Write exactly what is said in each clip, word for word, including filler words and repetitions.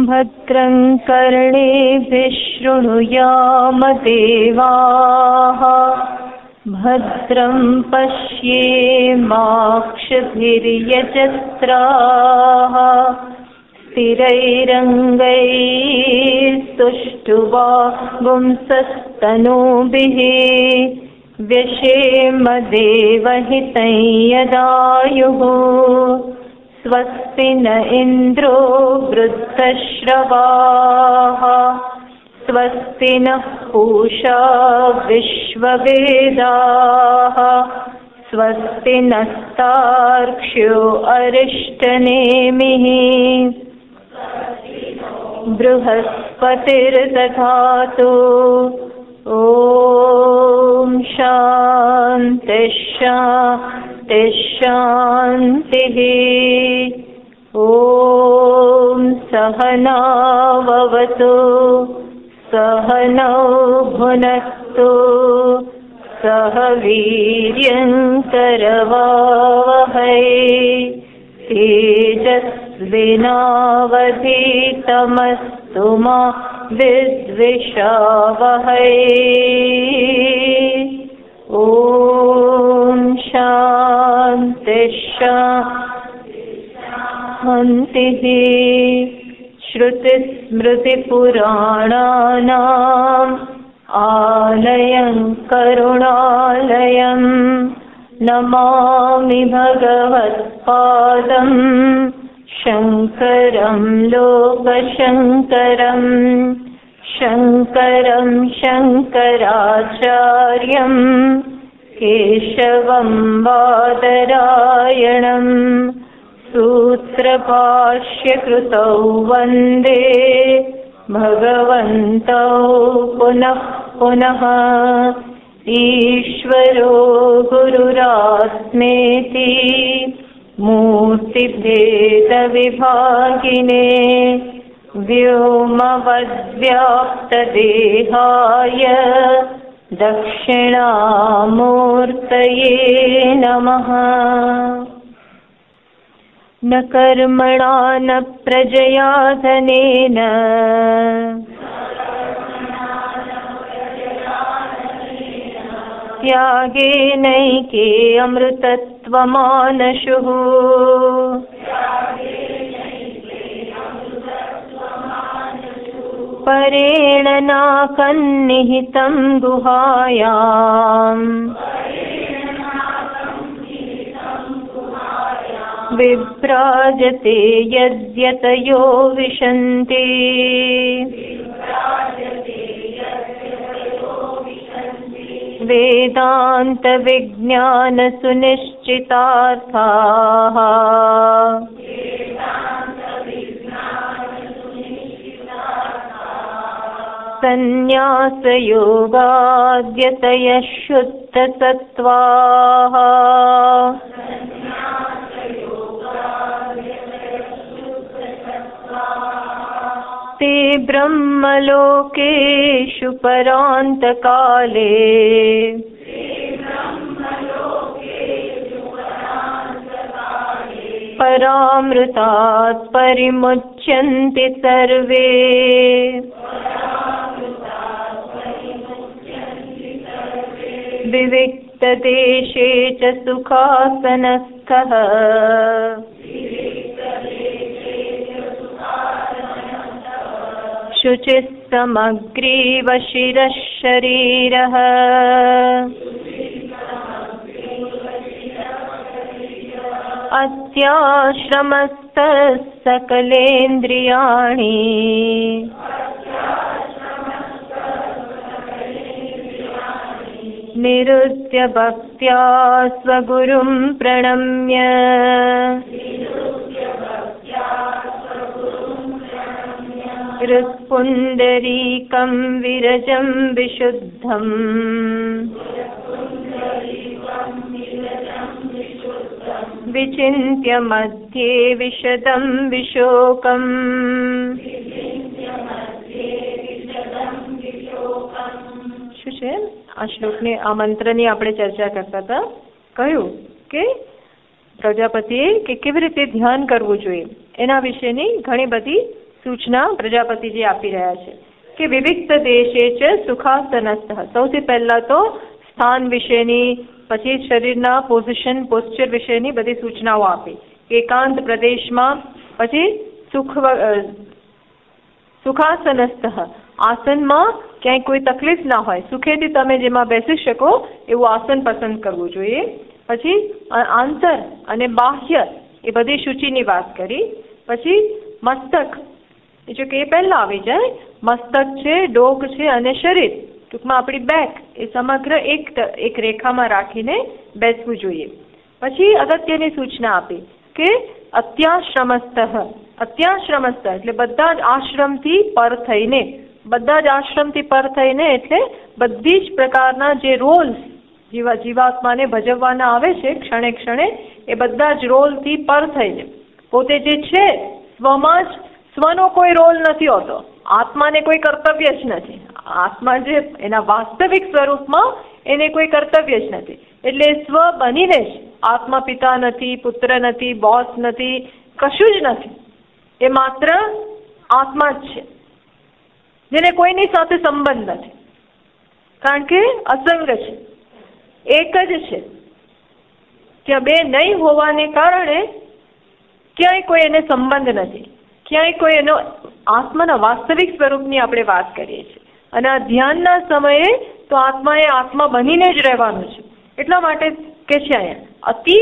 भद्रं कर्णेभिः शृणुयाम देवाः भद्रं पश्येमाक्षभिर्यजत्राः स्थिरैरङ्गैस्तुष्टुवागुंसस्तनूभिः व्यशेम देवहितं यदायुः स्वस्ति न इन्द्रो वृद्धश्रवाः स्वस्ति नः पूषा विश्ववेदाः स्वस्ति नस्तार्क्ष्यो अरिष्टनेमिः बृहस्पतिर्दधातु ॐ शान्ति शान्ति शान्तिः ॐ सहनाववतु सहनौ भुनक्तु सह वीर्यं करवावहै तेजस्विनावधीतमस्तु मा विद्विषावहै ॐ शान्ति शान्तिः श्रुतिस्मृतिपुराणानाम् आलयं करुणालयं नमामि भगवत्पादं शङ्करं लोकशङ्करं शङ्करं शङ्कराचार्यं केशवं बादरायणं सूत्रभाष्यकृतौ वन्दे भगवन्तौ पुनः पुनः ईश्वरो गुरुरात्मेति मूर्तिभेदविभागिने व्योमवद्व्याप्तदेहाय दक्षिणामूर्तये नमः। न कर्मणा न प्रजया धनेन त्यागेनैके अमृतत्वमानशुः परेण नाकन्निहितं गुहायाम् विभ्राजते यद्यतयो विशन्ति वेदान्तविज्ञानसुनिश्चितार्थाः संन्यासयोगाद्यतयः शुद्धसत्त्वाः ते ब्रह्मलोकेषु परान्तकाले परामृतात् परिमुच्यन्ते सर्वे विविक्तदेशे च सुखासनस्थः शुचिः समग्रीव शिरः शरीरः अत्याश्रमस्थः सकलेन्द्रियाणि निरुद्य भक्त्या स्वगुरुं प्रणम्य हृत्पुण्डरीकं विरजं विशुद्धम् विचिन्त्य मध्ये विशदं विशोकम् શું છે આ શ્લોકને આ મંત્રની આપણે ચર્ચા કરતા હતા. કહ્યું કે પ્રજાપતિએ કે કેવી રીતે ધ્યાન કરવું જોઈએ એના વિશેની ઘણી બધી સૂચના પ્રજાપતિજી આપી રહ્યા છે કે વિવિક્ત દેશે ચ સુખાસનસ્થ. સૌથી પહેલા તો સ્થાન વિશેની, પછી શરીરના પોઝિશન પોસ્ચર વિશેની બધી સૂચનાઓ આપી. એકાંત પ્રદેશમાં, પછી સુખ સુખાસનસ્થ, આસનમાં ક્યાંય કોઈ તકલીફ ના હોય, સુખેથી તમે જેમાં બેસી શકો એવું આસન પસંદ કરવું જોઈએ. પછી આંતર અને બાહ્ય એ બધી સૂચિની વાત કરી. પછી મસ્તક, જો કે એ પહેલા આવી જાય, મસ્તક છે, ડોક છે અને શરીર, ટૂંકમાં આપણી બેક, એ સમગ્ર એક એક રેખામાં રાખીને બેસવું જોઈએ. પછી અગત્યની સૂચના આપી કે અત્યાશ્રમસ્થ. અત્યાશ્રમસ્થ એટલે બધા જ આશ્રમથી પર થઈને, બધા જ આશ્રમથી પર થઈને એટલે બધી જ પ્રકારના જે રોલ્સ જીવા જીવાત્માને ભજવવાના આવે છે ક્ષણે ક્ષણે, એ બધા જ રોલથી પર થઈને, પોતે જે છે સ્વમાં જ, સ્વનો કોઈ રોલ નથી હોતો, આત્માને કોઈ કર્તવ્ય જ નથી. આત્મા જે એના વાસ્તવિક સ્વરૂપમાં એને કોઈ કર્તવ્ય જ નથી, એટલે સ્વ બનીને જ આત્મા પિતા નથી, પુત્ર નથી, બોસ નથી, કશું જ નથી. એ માત્ર આત્મા જ છે, જેને કોઈની સાથે સંબંધ નથી, કારણ કે અસંગ છે, એક જ છે. ત્યાં બે નહીં હોવાને કારણે ક્યાંય કોઈ એને સંબંધ નથી, ક્યાંય કોઈ એનો આત્માના વાસ્તવિક સ્વરૂપની આપણે વાત કરીએ છીએ. અને આ ધ્યાનના સમયે તો આત્માએ આત્મા બનીને જ રહેવાનું છે. એટલા માટે કે છે અહીંયા અતિ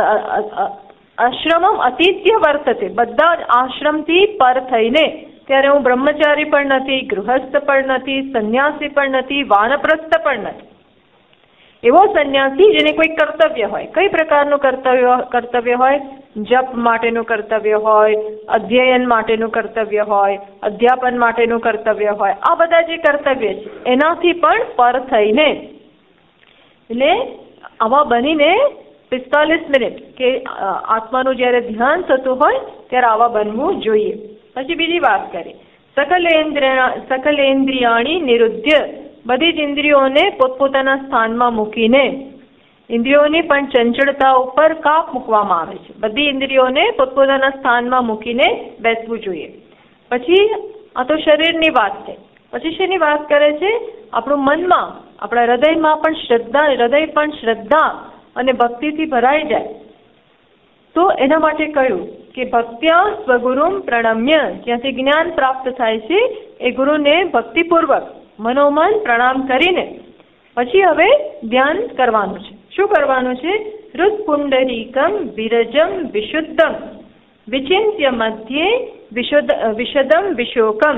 આશ્રમમ અતિથ્ય વર્તતે, બધા જ આશ્રમથી પર થઈને, ત્યારે હું બ્રહ્મચારી પણ નથી, ગૃહસ્થ પણ નથી, સંન્યાસી પણ નથી, વાનપ્રસ્થ પણ નથી. એવો સંન્યાસી જેને કોઈ કર્તવ્ય હોય. કઈ પ્રકારનું કર્તવ્ય કર્તવ્ય હોય? જપ માટેનું કર્તવ્ય હોય, અધ્યયન માટેનું કર્તવ્ય હોય, અધ્યાપન માટેનું કર્તવ્ય હોય. આ બધા જે કર્તવ્ય છે એનાથી પણ પર થઈને, એટલે આવા બનીને પિસ્તાલીસ મિનિટ કે આત્માનું જ્યારે ધ્યાન થતું હોય ત્યારે આવા બનવું જોઈએ. પછી બીજી વાત કરી, સકલેન્દ્રિય સકલેન્દ્રિયાણી નિરુદ્ધ, બધી જ ઇન્દ્રિયોને પોતપોતાના સ્થાનમાં મૂકીને, ઇન્દ્રિયોની પણ ચંચળતા ઉપર કાપ મૂકવામાં આવે છે. બધી ઇન્દ્રિયોને પોતપોતાના સ્થાનમાં મૂકીને બેસવું જોઈએ. પછી આ તો શરીરની વાત છે. પછી શેની વાત કરે છે? આપણું મનમાં, આપણા હૃદયમાં પણ શ્રદ્ધા, હૃદય પણ શ્રદ્ધા અને ભક્તિથી ભરાઈ જાય. તો એના માટે કહ્યું કે ભક્ત્યા સ્વગુરુમ પ્રણમ્ય, જ્યાંથી જ્ઞાન પ્રાપ્ત થાય છે એ ગુરુને ભક્તિપૂર્વક મનોમન પ્રણામ કરીને પછી હવે ધ્યાન કરવાનું છે. શું કરવાનું છે? હૃત્પુંડરીકમ વિરજમ વિશુદ્ધમ વિચિંત્ય મધ્યે વિશુદ્ધ વિશદમ વિશોકમ.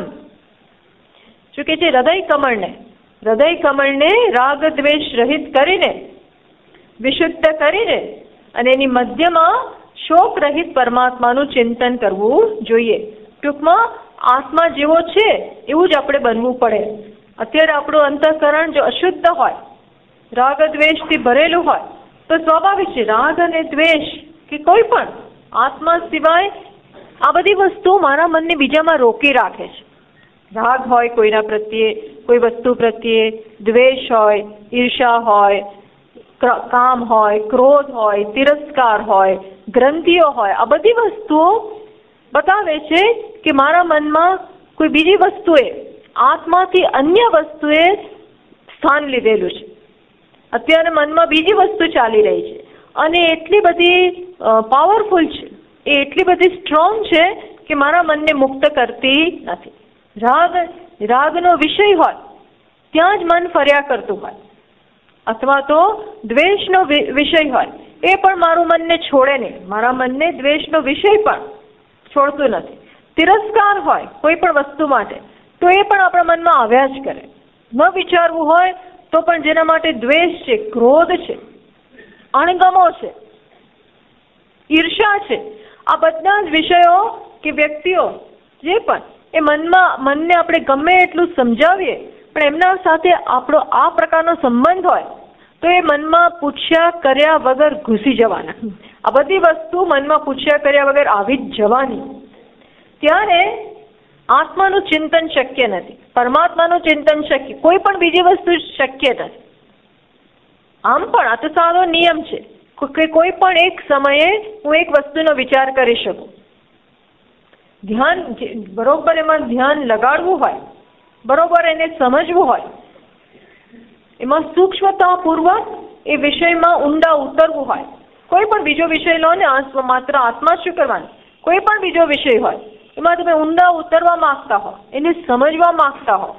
શું કે છે? હૃદય કમળને હૃદય કમળને રાગ દ્વેષ રહિત કરીને, વિશુદ્ધ કરીને, અને એની મધ્યમાં શોક રહિત પરમાત્માનું ચિંતન કરવું જોઈએ. ટૂંકમાં આત્મા જેવો છે એવું જ આપણે બનવું પડે. અત્યારે આપણું અંતઃકરણ જો અશુદ્ધ હોય, રાગ દ્વેષથી ભરેલું હોય, તો સ્વાભાવિક છે રાગ અને દ્વેષ કે કોઈ પણ આત્મા સિવાય આ બધી વસ્તુ મારા મનને બીજામાં રોકી રાખે છે. રાગ હોય કોઈના પ્રત્યે, કોઈ વસ્તુ પ્રત્યે, દ્વેષ હોય, ઈર્ષા હોય, કામ હોય, ક્રોધ હોય, તિરસ્કાર હોય, ગ્રંથિઓ હોય, આ બધી વસ્તુઓ બતાવે છે કે મારા મનમાં કોઈ બીજી વસ્તુએ, આત્માથી અન્ય વસ્તુએ સ્થાન લીધેલું છે. અત્યારે મનમાં બીજી વસ્તુ ચાલી રહી છે અને એટલી બધી પાવરફુલ છે, એ એટલી બધી સ્ટ્રોંગ છે કે મારા મનને મુક્ત કરતી નથી. રાગ રાગનો વિષય હોય ત્યાં જ મન ફર્યા કરતું હોય, અથવા તો દ્વેષનો વિષય હોય એ પણ મારું મનને છોડે નહીં, મારા મનને દ્વેષનો વિષય પણ છોડતું નથી. તિરસ્કાર હોય કોઈ પણ વસ્તુ માટે તો એ પણ આપણા મનમાં આવ્યા જ કરે. ન વિચારવું હોય તો પણ જેના માટે દ્વેષ છે, ક્રોધ છે, અણગમો છે, ઈર્ષા છે, આ બધા જ વિષયો કે વ્યક્તિઓ જે પણ એ મનમાં મનને આપણે ગમે એટલું સમજાવીએ પણ એમના સાથે આપણો આ પ્રકારનો સંબંધ હોય તો એ મનમાં પૂછ્યા કર્યા વગર ઘૂસી જવાના. આ બધી વસ્તુ મનમાં પૂછ્યા કર્યા વગર આવી જ જવાની. ત્યારે આત્માનું ચિંતન શક્ય નથી, પરમાત્માનું ચિંતન શક્ય, કોઈ પણ બીજી વસ્તુ શક્ય નથી. આમ પણ આ તો સારો નિયમ છે કે કોઈ પણ એક સમયે હું એક વસ્તુનો વિચાર કરી શકું. ધ્યાન બરોબર એમાં ધ્યાન લગાડવું હોય, બરોબર એને સમજવું હોય, એમાં સૂક્ષ્મતાપૂર્વક એ વિષયમાં ઊંડા ઉતરવું હોય. કોઈ પણ બીજો વિષય લો ને, માત્ર આત્મા શું કરવાનું, કોઈ પણ બીજો વિષય હોય એમાં તમે ઊંડા ઉતરવા માંગતા હો, એને સમજવા માંગતા હો,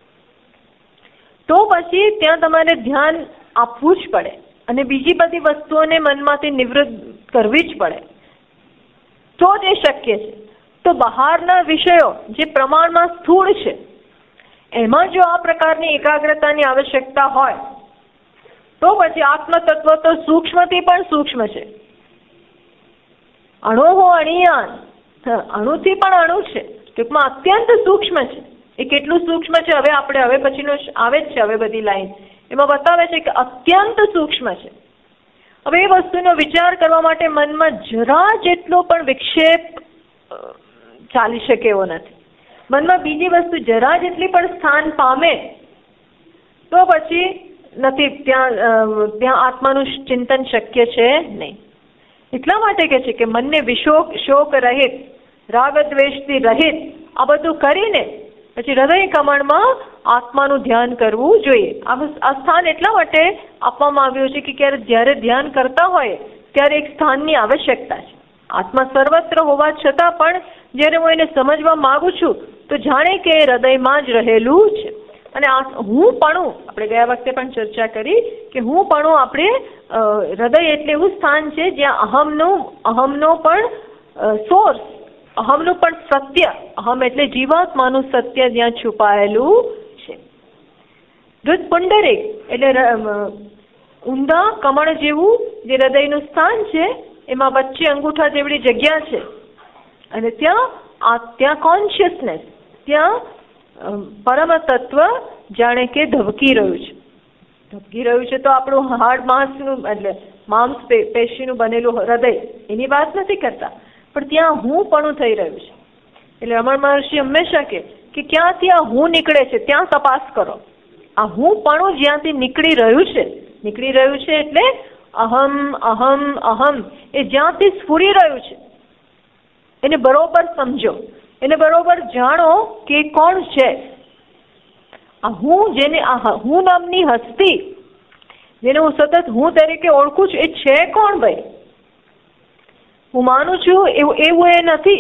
તો પછી ત્યાં તમારે ધ્યાન આપવું જ પડે અને બીજી બધી વસ્તુઓને મનમાંથી નિવૃત્ત કરવી જ પડે, તો જ એ શક્ય છે. તો બહારના વિષયો જે પ્રમાણમાં સ્થૂળ છે એમાં જો આ પ્રકારની એકાગ્રતાની આવશ્યકતા હોય તો પછી આત્મતત્વ તો સૂક્ષ્મથી પણ સૂક્ષ્મ છે. અણુ હો અણિયાન, અણુથી પણ અણુ છે, ટૂંકમાં અત્યંત સૂક્ષ્મ છે. એ કેટલું સૂક્ષ્મ છે હવે આપણે હવે પછીનો આવે જ છે, હવે બધી લાઈન એમાં બતાવે છે કે અત્યંત સૂક્ષ્મ છે. હવે એ વસ્તુનો વિચાર કરવા માટે મનમાં જરા જેટલો પણ વિક્ષેપ ચાલી શકે એવો નથી. મનમાં બીજી વસ્તુ જરા જેટલી પણ સ્થાન પામે તો પછી નથી ત્યાં ત્યાં આત્માનું ચિંતન શક્ય છે નહીં. એટલા માટે કહે છે કે મનને વિશોક શોક રહિત, રાગ દ્વેષથી રહિત આ બધું કરીને પછી હૃદય કમળમાં આત્માનું ધ્યાન કરવું જોઈએ. આ સ્થાન એટલા માટે આપવામાં આવ્યું છે કે ક્યારે જ્યારે ધ્યાન કરતા હોય ત્યારે એક સ્થાનની આવશ્યકતા છે. આત્મા સર્વત્ર હોવા છતાં પણ જ્યારે હું એને સમજવા માંગુ છું તો જાણે કે હૃદયમાં જ રહેલું છે. અને આ હું પણ, આપણે ગયા વખતે પણ ચર્ચા કરી કે હું પણ આપણે હૃદય એટલે એવું સ્થાન છે જ્યાં અહમનું અહમનો પણ સોર્સ, અહમનું પણ સત્ય, અહમ એટલે જીવાત્માનું સત્ય જ્યાં છુપાયેલું છે. હૃદ પુંડરીક એટલે ઊંડા કમળ જેવું જે હૃદયનું સ્થાન છે એમાં વચ્ચે અંગૂઠા જેવડી જગ્યા છે અને ત્યાં આ ત્યાં કોન્શિયસનેસ, ત્યાં પરમ તત્વ જાણે કે ધબકી રહ્યું છે. ધબકી રહ્યું છે તો આપણું હાડ માંસનું એટલે માંસ પેશીનું બનેલું હૃદય એની વાત નથી કરતા, પણ ત્યાં હું પણ થઈ રહ્યું છે. એટલે રમણ મહર્ષિ હંમેશા કહે કે ક્યાંથી આ હું નીકળે છે ત્યાં તપાસ કરો. આ હું પણ જ્યાંથી નીકળી રહ્યું છે, નીકળી રહ્યું છે એટલે અહમ અહમ અહમ એ જ્યાંથી સ્ફુરી રહ્યું છે એને બરોબર સમજો, એને બરોબર જાણો કે કોણ છે આ હું. જેને આ હું નામની હસ્તી, જેને હું સતત હું તરીકે ઓળખું છું, એ છે કોણ ભાઈ? હું માનું છું એવું એવું એ નથી.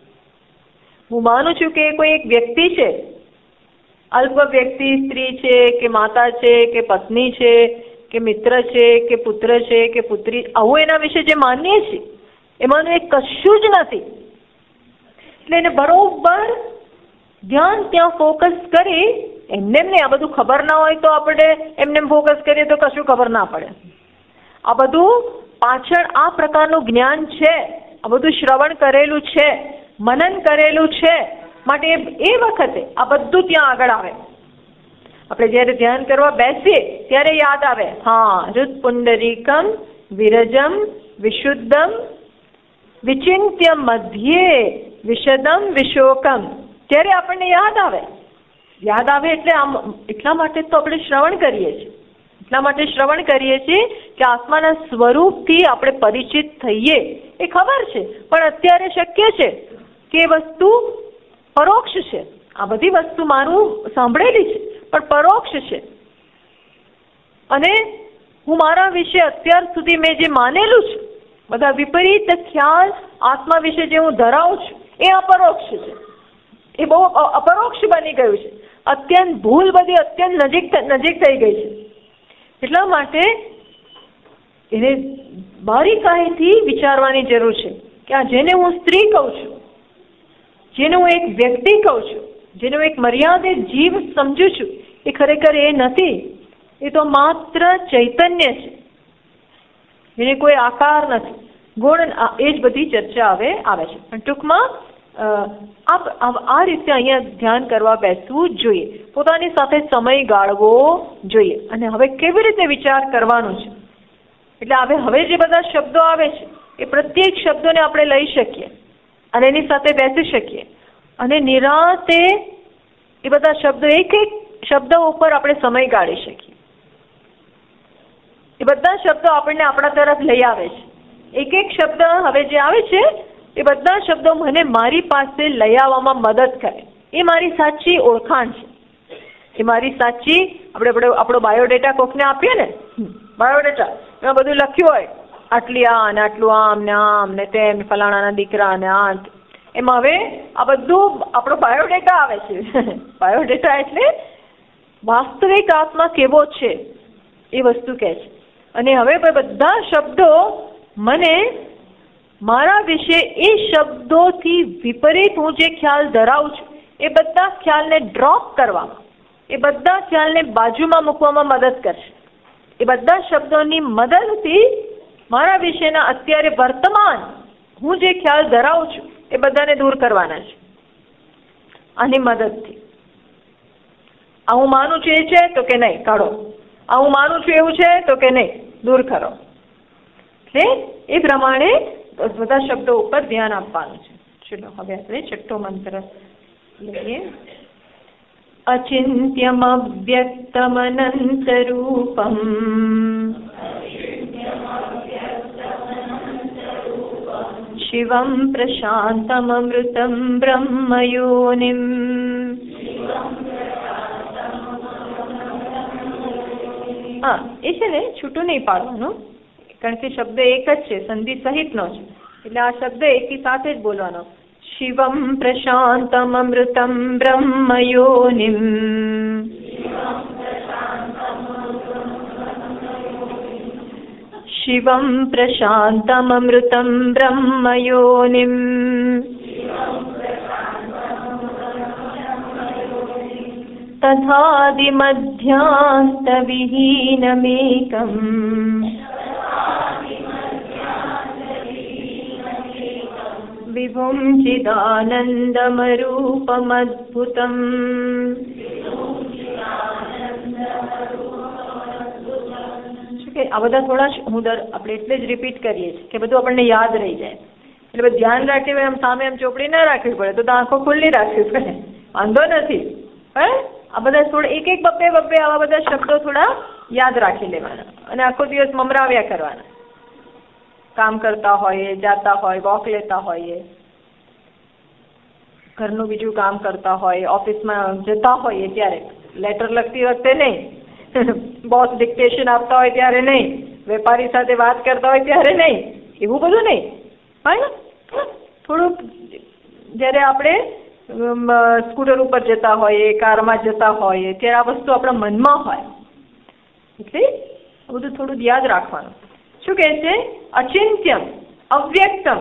હું માનું છું કે કોઈ એક વ્યક્તિ છે, અલ્પ વ્યક્તિ, સ્ત્રી છે કે માતા છે કે પત્ની છે કે મિત્ર છે કે પુત્ર છે કે પુત્રી, આવું એના વિશે જે માનીએ છીએ એમાંનું એક કશું જ નથી. એટલે એને બરોબર ધ્યાન ત્યાં ફોકસ કરી, એમને એમને આ બધું ખબર ના હોય તો આપણે એમને ફોકસ કરીએ તો કશું ખબર ના પડે. આ બધું પાછળ આ પ્રકારનું જ્ઞાન છે, આ બધું શ્રવણ કરેલું છે, મનન કરેલું છે, માટે એ વખતે આ બધું ત્યાં આગળ આવે. આપણે જ્યારે ધ્યાન કરવા બેસીએ ત્યારે યાદ આવે, હા હૃદ પુંડરીકમ વિરજમ વિશુદ્ધમ વિચિંત્ય મધ્યે વિશદમ વિશોકમ, ત્યારે આપણને યાદ આવે. યાદ આવે એટલે આમ એટલા માટે તો આપણે શ્રવણ કરીએ છીએ, એટલા માટે શ્રવણ કરીએ છીએ કે આત્માના સ્વરૂપથી આપણે પરિચિત થઈએ. એ ખબર છે પણ અત્યારે શક્ય છે કે એ વસ્તુ પરોક્ષ છે. આ બધી વસ્તુ મારું સાંભળેલી છે પણ પરોક્ષ છે, અને હું મારા વિશે અત્યાર સુધી મેં જે માનેલું છે, બધા વિપરીત ખ્યાલ આત્મા વિશે જે હું ધરાવું છું એ અપરોક્ષ છે. એ બહુ અપરોક્ષ બની ગયું છે. અત્યંત ભૂલ બધી અત્યંત નજીક નજીક થઈ ગઈ છે. એટલા માટે એને બારીકાઈથી વિચારવાની જરૂર છે કે આ જેને હું સ્ત્રી કહું છું, જેને હું એક વ્યક્તિ કહું છું, જેને હું એક મર્યાદિત જીવ સમજું છું, એ ખરેખર એ નથી. એ તો માત્ર ચૈતન્ય છે, એને કોઈ આકાર નથી, ગુણ. એ જ બધી ચર્ચા હવે આવે છે. પણ ટૂંકમાં આ રીતે અહીંયા ધ્યાન કરવા બેસવું જોઈએ, પોતાની સાથે સમય ગાળવો જોઈએ. અને હવે કેવી રીતે વિચાર કરવાનો છે, એટલે હવે હવે જે બધા શબ્દો આવે છે એ પ્રત્યેક શબ્દોને આપણે લઈ શકીએ અને એની સાથે બેસી શકીએ અને નિરાંતે એ બધા શબ્દો એક એક શબ્દો ઉપર આપણે સમય ગાળી શકીએ. એ બધા શબ્દો આપણને આપણા તરફ લઈ આવે છે. એક એક શબ્દ હવે જે આવે છે એ બધા શબ્દો મને મારી પાસે લઈ આવવામાં મદદ કરે. એ મારી સાચી ઓળખાણ છે. એ મારી સાચી આપણે આપણે આપણો બાયોડેટા કોકને આપીએ ને, બાયોડેટા એમાં બધું લખ્યું હોય, આટલી આ ને આટલું આમ ને આમ ને તેમ, ફલાણાના દીકરા ને આ. એમાં હવે આ બધું આપણો બાયોડેટા આવે છે. બાયોડેટા એટલે વાસ્તવિક આત્મા કેવો છે એ વસ્તુ કહે છે. અને હવે બધા શબ્દો મને મારા વિશે એ શબ્દોથી વિપરીત હું જે ખ્યાલ ધરાવું છું એ બધા ખ્યાલને ડ્રોપ કરવામાં, એ બધા ખ્યાલને બાજુમાં મૂકવામાં મદદ કરશે. એ બધા શબ્દોની મદદથી મારા વિશેના અત્યારે વર્તમાન હું જે ખ્યાલ ધરાવું છું એ બધાને દૂર કરવાના છે આની મદદથી. આ હું માનું છું એ છે તો કે નહીં, કાઢો. આ હું માનું છું એવું છે તો કે નહીં, દૂર કરો. એટલે એ પ્રમાણે બધા શબ્દો ઉપર ધ્યાન આપવાનું છે. ચલો હવે આપણે છઠ્ઠો મંત્ર લઈએ. અચિંત્યમ અવ્યક્તમનંત રૂપમ શિવમ પ્રશાંતમ અમૃતમ બ્રહ્મયોનિમ. હા, એ છે ને છૂટું નહીં પાડવાનું, કારણ કે શબ્દ એક જ છે, સંધિ સહિતનો છે, એટલે આ શબ્દ એકી સાથે જ બોલવાનો. શિવમ પ્રશાંતમ અમૃતમ બ્રહ્મયોનિમ. શિવમ પ્રશાંતમ અમૃતમ બ્રહ્મયોનિમ. તથાદિમધ્યાંતવિહીનમેકમ વિભું ચિદાનંદમરૂપમદ્ભુતમ. આ બધા થોડા હું દર આપણે એટલે જ રિપીટ કરીએ છીએ કે બધું આપણને યાદ રહી જાય. એટલે બધું ધ્યાન રાખવી હોય, આમ સામે એમ ચોપડી ના રાખવી પડે, તો આંખો ખુલ્લી રાખવી પડે, વાંધો નથી. હે આ બધા થોડા એક એક બબ્બે બબ્બે આવા બધા શબ્દો થોડા યાદ રાખી લેવાના અને આખો દિવસ મમરાવ્યા કરવાના. કામ કરતા હોઈએ, જાતા હોય, વોક લેતા હોઈએ, ઘરનું બીજું કામ કરતા હોય, ઓફિસમાં જતા હોઈએ ત્યારે, લેટર લખતી વખતે નહીં, બોસ ડિક્ટેશન આપતા હોય ત્યારે નહીં, વેપારી સાથે વાત કરતા હોય ત્યારે નહીં, એવું બધું નહીં. હા, થોડુંક જ્યારે આપણે સ્કૂટર ઉપર જતા હોઈએ, કારમાં જતા હોઈએ ત્યારે આ વસ્તુ આપણા મનમાં હોય, એટલે આ બધું થોડું યાદ રાખવાનું. શું કહે છે? અચિંત્યમ અવ્યક્તમ.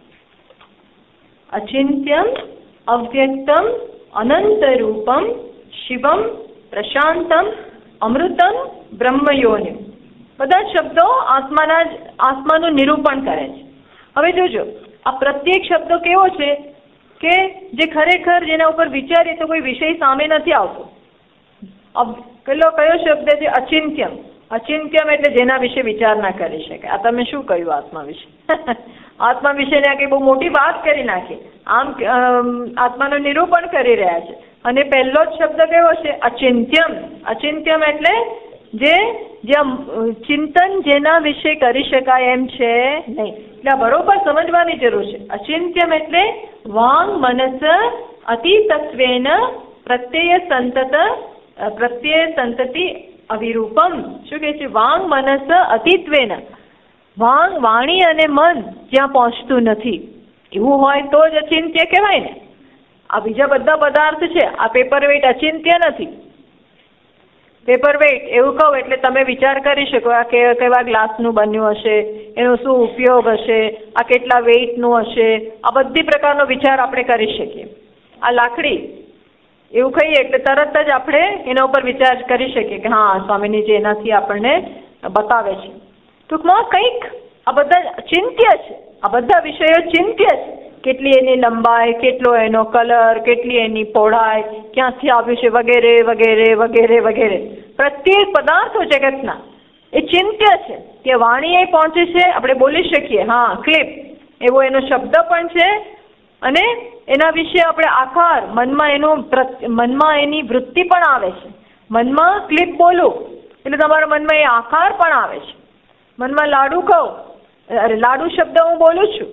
અચિંત્યમ અવ્યક્તમ અનંત રૂપમ શિવમ પ્રશાંતમ અમૃતમ બ્રહ્મયોનિમ. બધા શબ્દો આત્માના આત્માનું નિરૂપણ કરે છે. હવે જોજો, આ પ્રત્યેક શબ્દો કેવો છે કે જે ખરેખર જેના ઉપર વિચારીએ તો કોઈ વિષય સામે નથી આવતો. પેલો કયો શબ્દ છે? અચિંત્યમ. અચિંત્યમ એટલે જેના વિશે વિચાર ના કરી શકે. આ તમે શું કહ્યું આત્મા વિશે? આત્મા વિશે ને કંઈ બહુ મોટી વાત કરી નાખી, આમ આત્માનું નિરૂપણ કરી રહ્યા છે. અને પહેલો જ શબ્દ કયો છે? અચિંત્યમ. અચિંત્યમ એટલે જે ચિંતન જેના વિશે કરી શકાય એમ છે નહીં. એટલે બરોબર સમજવાની જરૂર છે. અચિંત્યમ એટલે વાંગ મનસ અતિતત્વેન પ્રત્યય સંતત પ્રત્યય સંતતિ અવિરૂપમ. શું કહે છે? વાંગ મનસ અતિત્વેન. વાંગ વાણી અને મન જ્યાં પહોંચતું નથી એવું હોય તો જ અચિંત્ય કહેવાય ને. આ બીજા બધા પદાર્થ છે, આ પેપર વેઇટ અચિંત્ય નથી. પેપર વેઇટ એવું કહું એટલે તમે વિચાર કરી શકો આ કે કેવા ગ્લાસનું બન્યું હશે, એનો શું ઉપયોગ હશે, આ કેટલા વેઇટનું હશે, આ બધી પ્રકારનો વિચાર આપણે કરી શકીએ. આ લાકડી એવું કહીએ એટલે તરત જ આપણે એના ઉપર વિચાર કરી શકીએ કે હા સ્વામીજી એનાથી આપણને બતાવે છે. ટૂંકમાં કંઈક આ બધા ચિંત્ય છે, આ બધા વિષયો ચિંત્ય છે. કેટલી એની લંબાઈ, કેટલો એનો કલર, કેટલી એની પહોળાઈ, ક્યાંથી આવ્યું છે વગેરે વગેરે વગેરે વગેરે. પ્રત્યેક પદાર્થો જગતના એ ચિંત્ય છે. કે વાણી એ પહોંચે છે, આપણે બોલી શકીએ હા ક્લિપ એવો એનો શબ્દ પણ છે અને એના વિશે આપણે આકાર મનમાં એનું મનમાં એની વૃત્તિ પણ આવે છે. મનમાં ક્લિપ બોલું એટલે તમારા મનમાં એ આકાર પણ આવે છે. મનમાં લાડુ કહું, અરે લાડુ શબ્દ હું બોલું છું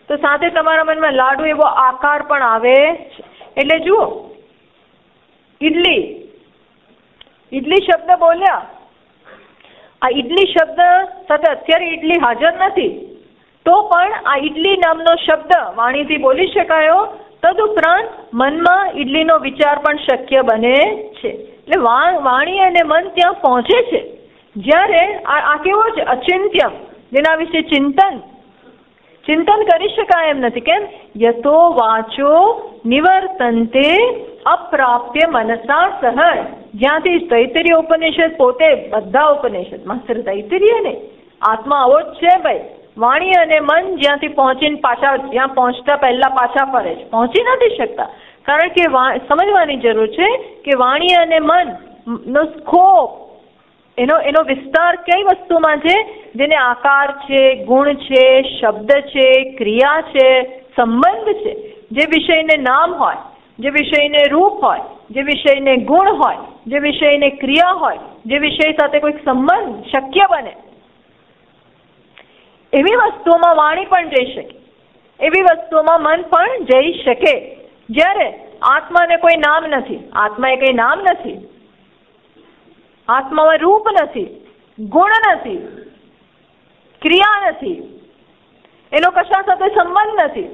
તો સાથે તમારા મનમાં લાડુ એવો આકાર પણ આવે છે. એટલે જુઓ, ઈડલી ઈડલી શબ્દ બોલ્યા, આ ઈડલી શબ્દ સાથે અત્યારે ઈડલી હાજર નથી, તો પણ આ ઈડલી નામનો શબ્દ વાણીથી બોલી શકાયો. તદુપરાંત મનમાં ઈડલીનો વિચાર પણ શક્ય બને છે. એટલે વાણી અને મન ત્યાં પહોંચે છે. જ્યારે આ કેવો છે? અચિંત્યમ, જેના વિશે ચિંતન ચિંતન કરી શકાય એમ નથી. કેમ? યતો વાચો નિવર્તન્તે અપ્રાપ્ય મનસા સહ. જ્યાંથી તૈત્તરીય ઉપનિષદ પોતે, બધા ઉપનિષદ માત્ર તૈત્તરીય ને, આત્મા આવો જ છે ભાઈ. વાણી અને મન જ્યાંથી પહોંચીને પાછા, જ્યાં પહોંચતા પહેલા પાછા ફરે છે, પહોંચી નથી શકતા. કારણ કે સમજવાની જરૂર છે કે વાણી અને મન નો સ્કોપ, એનો એનો વિસ્તાર કઈ વસ્તુમાં છે? જેને આકાર છે, ગુણ છે, શબ્દ છે, ક્રિયા છે, સંબંધ છે. જે વિષયને નામ હોય, જે વિષયને રૂપ હોય, જે વિષયને ગુણ હોય, જે વિષયને ક્રિયા હોય, જે વિષય સાથે કોઈક સંબંધ શક્ય બને, એવી વસ્તુઓમાં વાણી પણ જઈ શકે, એવી વસ્તુઓમાં મન પણ જઈ શકે. જ્યારે આત્માને કોઈ નામ નથી, આત્મા એ કઈ નામ નથી, આત્મામાં રૂપ નથી, ગુણ નથી, ક્રિયા નથી, એનો કશા સાથે સંબંધ નથી.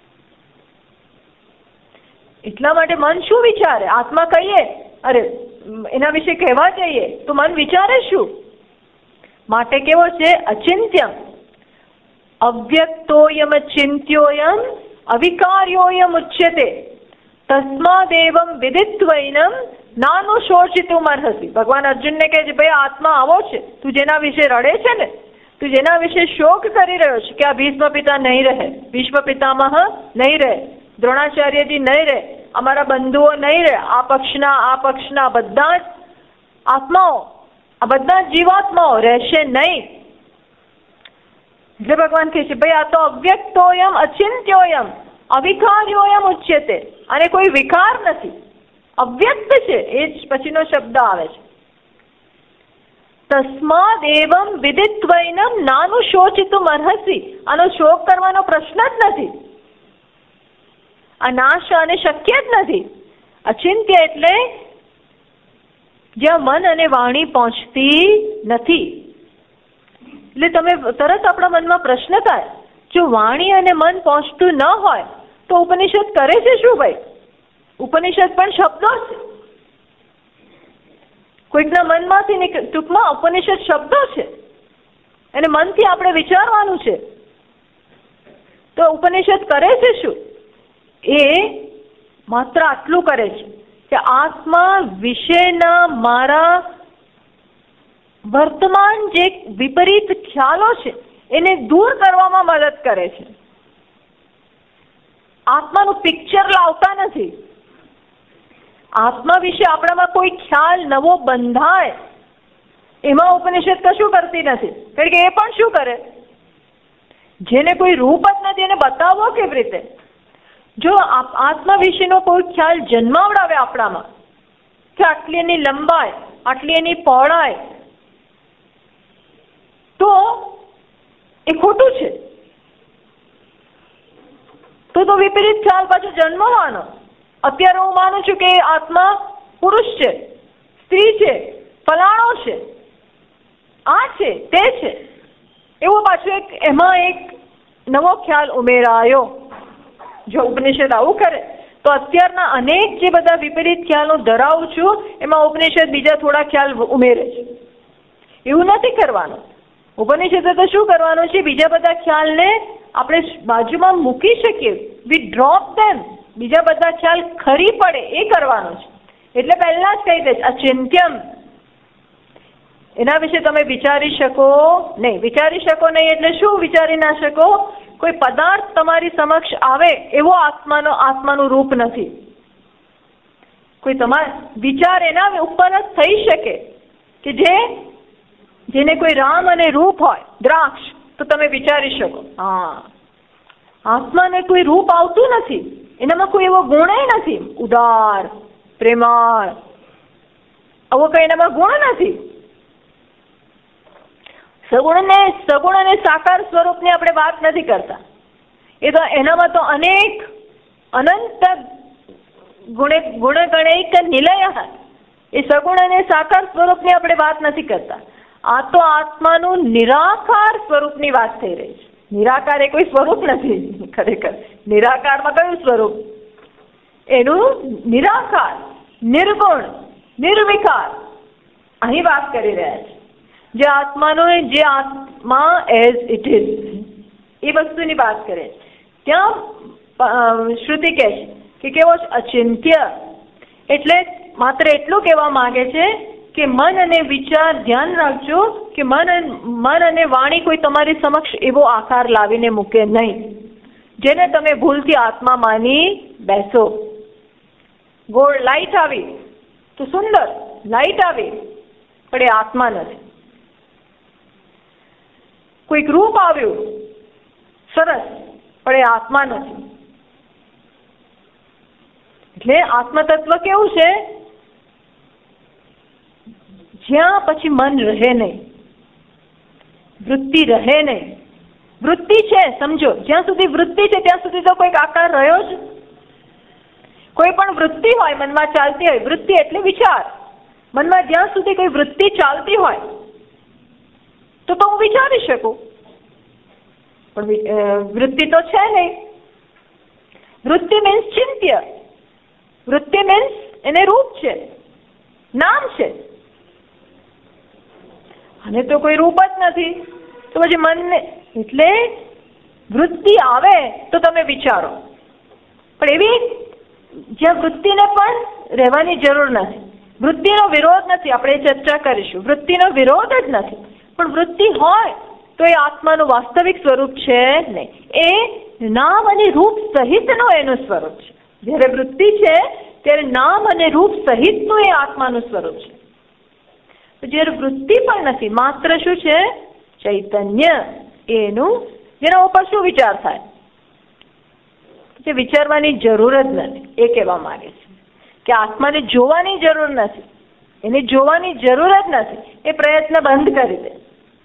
એટલા માટે મન શું વિચારે? આત્મા કહીએ, અરે એના વિશે કહેવા જઈએ તો મન વિચારે શું? માટે કેવો છે? અચિંત્યમ, અવ્યક્તોયમ ચિંત્યોયમ અવિકાર્યોયમ ઉચ્યતે તસ્માદેવમ વિદિત્વૈનમ નાનું શોચિતું અર્હસી. ભગવાન અર્જુનને કહે છે, ભાઈ આત્મા આવો છે, તું જેના વિશે રડે છે ને, તું જેના વિશે શોક કરી રહ્યો છે કે આ ભીષ્મ પિતા નહીં રહે, ભીષ્મ પિતામહ નહીં રહે, દ્રોણાચાર્યજી નહીં રહે, અમારા બંધુઓ નહીં રહે, આ પક્ષના આ પક્ષના બધા જ આત્માઓ, આ બધા જ જીવાત્માઓ રહેશે નહીં. એટલે ભગવાન કહે છે, ભાઈ આ તો અવ્યક્તોયમ અચિંત્યોયમ અવિકાર્યોયમ ઉચ્યતે. અને કોઈ વિકાર નથી, અવ્યક્ત છે. એ જ પછીનો શબ્દ આવે છે, તસ્માદ એવમ વિદિત્વૈનમ નાનું શોચિતું અર્હસી. આનો શોક કરવાનો પ્રશ્ન જ નથી, આ નાશ અને શક્ય જ નથી. અચિંત્ય એટલે જ્યાં મન અને વાણી પહોંચતી નથી. એટલે તમે તરત આપણા મનમાં પ્રશ્ન થાય, જો વાણી અને મન પહોંચતું ન હોય તો ઉપનિષદ કરે છે શું? ભાઈ ઉપનિષદ પણ શબ્દો છે, કોઈકના મનમાંથી નીકળે. ટૂંકમાં ઉપનિષદ શબ્દો છે અને મનથી આપણે વિચારવાનું છે. તો ઉપનિષદ કરે છે શું? એ માત્ર આટલું કરે છે કે આત્મા વિશેના મારા વર્તમાન જે વિપરીત ખ્યાલો છે એને દૂર કરવામાં મદદ કરે છે. આત્માનું પિક્ચર લાવતા નથી. આત્મા વિશે આપણામાં કોઈ ખ્યાલ નવો બંધાય, એમાં ઉપનિષદ કશું કરતી નથી. કારણ કે એ પણ શું કરે? જેને કોઈ રૂપ જ નથી એને બતાવવો કેવી રીતે? જો આત્મા વિશેનો કોઈ ખ્યાલ જન્માવડાવે આપણામાં કે આટલી એની લંબાઈ, આટલી એની પહોળાઈ, તો એ ખોટું છે. તો તો વિપરીત ખ્યાલ પાછો જન્મવાનો. અત્યારે હું માનું છું કે આત્મા પુરુષ છે, સ્ત્રી છે, ફલાણો છે, આ છે, તે છે, એવો પાછો એક એમાં એક નવો ખ્યાલ ઉમેરાયો. જો ઉપનિષદ આવું કરે તો અત્યારના અનેક જે બધા વિપરીત ખ્યાલો ધરાવું છું એમાં ઉપનિષદ બીજા થોડા ખ્યાલ ઉમેરે છે. એવું નથી કરવાનું. ઉપનિષદે તો શું કરવાનું છે? બીજા બધા ખ્યાલને આપણે બાજુમાં મૂકી શકીએ, વી ડ્રોપ ધેમ. બીજા બધા ખ્યાલ ખરી પડે એ કરવાનું છે. એટલે પહેલા જ કહી દે અચિંત્યમ, એના વિશે તમે વિચારી શકો નહીં. વિચારી શકો નહીં એટલે શું વિચારી ના શકો? કોઈ પદાર્થ તમારી સમક્ષ આવે એવો આત્માનો આત્માનું રૂપ નથી. કોઈ તમારા વિચાર એના ઉપર જ થઈ શકે કે જે જેને કોઈ રામ અને રૂપ હોય, દ્રાક્ષ, તો તમે વિચારી શકો હા આત્માને કોઈ રૂપ આવતું નથી, એનામાં કોઈ એવો ગુણ નથી, ઉદાર, પ્રેમાળ, આવો કઈ એનામાં ગુણ નથી. સગુણ ને સગુણ અને સાકાર સ્વરૂપની આપણે વાત નથી કરતા. એ તો એનામાં તો અનેક અનંત ગુણે ગુણગણૈક નિલય, એ સગુણ અને સાકાર સ્વરૂપની આપણે વાત નથી કરતા. આ તો આત્માનું નિરાકાર સ્વરૂપની વાત થઈ રહી છે. નિરાકાર એ કોઈ સ્વરૂપ નથી. ખરેખર નિરાકારમાં કયું સ્વરૂપ? એનું નિરાકાર, નિર્ગુણ, નિર્વિકાર અહીં વાત કરી રહ્યા છે. જે આત્માનો જે આત્મા એઝ ઇટ ઇઝ એ વસ્તુની વાત કરે છે. ત્યાં શ્રુતિ કહે છે કે કેવો અચિંત્ય, એટલે માત્ર એટલું કહેવા માંગે છે કે મન અને વિચાર, ધ્યાન રાખજો કે મન મન અને વાણી કોઈ તમારી સમક્ષ એવો આકાર લાવીને મૂકે નહીં જેને તમે ભૂલથી આત્મા માની બેસો. ગોળ લાઈટ આવી તો સુંદર, લાઈટ આવી પણ એ આત્મા નથી. કોઈક રૂપ આવ્યું સરસ પણ એ આત્મા નથી. એટલે આત્મતત્વ કેવું છે? જ્યાં પછી મન રહે નહીં, વૃત્તિ રહે નહીં. વૃત્તિ છે સમજો, જ્યાં સુધી વૃત્તિ છે ત્યાં સુધી તો કોઈક આકાર રહ્યો જ. કોઈ પણ વૃત્તિ હોય મનમાં ચાલતી હોય, વૃત્તિ એટલે વિચાર, મનમાં જ્યાં સુધી કોઈ વૃત્તિ ચાલતી હોય તો તો હું વિચારી શકું, પણ વૃત્તિ તો છે નહીં. વૃત્તિ મીન્સ ચિંત્ય, વૃત્તિ મીન્સ એને રૂપ છે, નામ છે, અને તો કોઈ રૂપ જ નથી. તો પછી મનને, એટલે વૃત્તિ આવે તો તમે વિચારો, પણ એવી જ્યાં વૃત્તિને પણ રહેવાની જરૂર નથી. વૃત્તિનો વિરોધ નથી, આપણે ચર્ચા કરીશું. વૃત્તિનો વિરોધ જ નથી, પણ વૃત્તિ હોય તો એ આત્માનું વાસ્તવિક સ્વરૂપ છે નહીં. એ નામ અને રૂપ સહિતનું એનું સ્વરૂપ છે. જ્યારે વૃત્તિ છે ત્યારે નામ અને રૂપ સહિતનું એ આત્માનું સ્વરૂપ છે. જ્યારે વૃત્તિ પણ નથી, માત્ર શું છે? ચૈતન્ય. એનું જેના ઉપર શું વિચાર થાય? જે વિચારવાની જરૂર જ નથી. એ કહેવા માંગે છે કે આત્માને જોવાની જરૂર નથી, એને જોવાની જરૂર જ નથી. એ પ્રયત્ન બંધ કરી દે.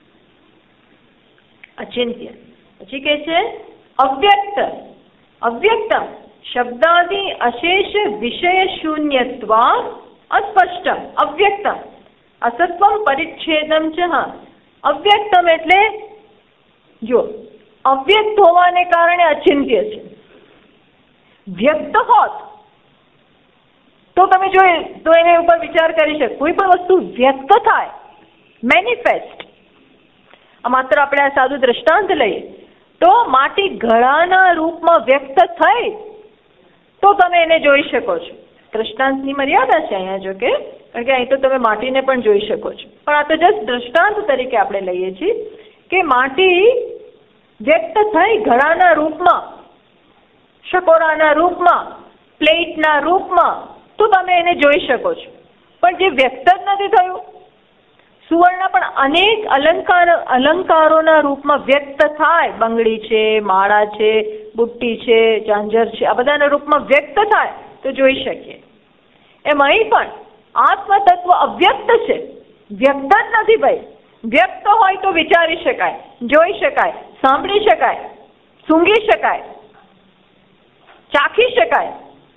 અચિંત્ય. પછી કે છે અવ્યક્ત. અવ્યક્તમ શબ્દાદિ અશેષ વિષય શૂન્યત્વા અસ્પષ્ટમ અવ્યક્તમ અસત્વમ પરિચ્છેદમ ચ. અવ્યક્તમ એટલે જો અવ્યક્ત હોવાને કારણે અચિંત્ય છે. વ્યક્ત હોત તો તમે જો તો એના ઉપર વિચાર કરી શકો. કોઈ પણ વસ્તુ વ્યક્ત થાય, મેનિફેસ્ટ. આ માત્ર આપણે આ સાદું દ્રષ્ટાંત લઈએ તો માટી ઘડાના રૂપમાં વ્યક્ત થઈ તો તમે એને જોઈ શકો છો. દ્રષ્ટાંતની મર્યાદા છે અહીંયા, જો કે કારણ કે અહીં તો તમે માટીને પણ જોઈ શકો છો, પણ આ તો જસ્ટ દ્રષ્ટાંત તરીકે આપણે લઈએ છીએ કે માટી વ્યક્ત થઈ ઘડાના રૂપમાં, શકોરાના રૂપમાં, પ્લેટના રૂપમાં, તો તમે એને જોઈ શકો છો. પણ જે વ્યક્ત જ નથી થયું, સુવર્ણ પણ અનેક અલંકાર અલંકારોના રૂપમાં વ્યક્ત થાય. બંગડી છે, માળા છે, બુટ્ટી છે, ઝાંઝર છે, આ બધાના રૂપમાં વ્યક્ત થાય તો જોઈ શકીએ. એમ અહીં પણ આત્મતત્વ અવ્યક્ત છે, વ્યક્ત જ નથી ભાઈ. વ્યક્ત હોય તો વિચારી શકાય, જોઈ શકાય, સાંભળી શકાય, સૂંઘી શકાય, ચાખી શકાય,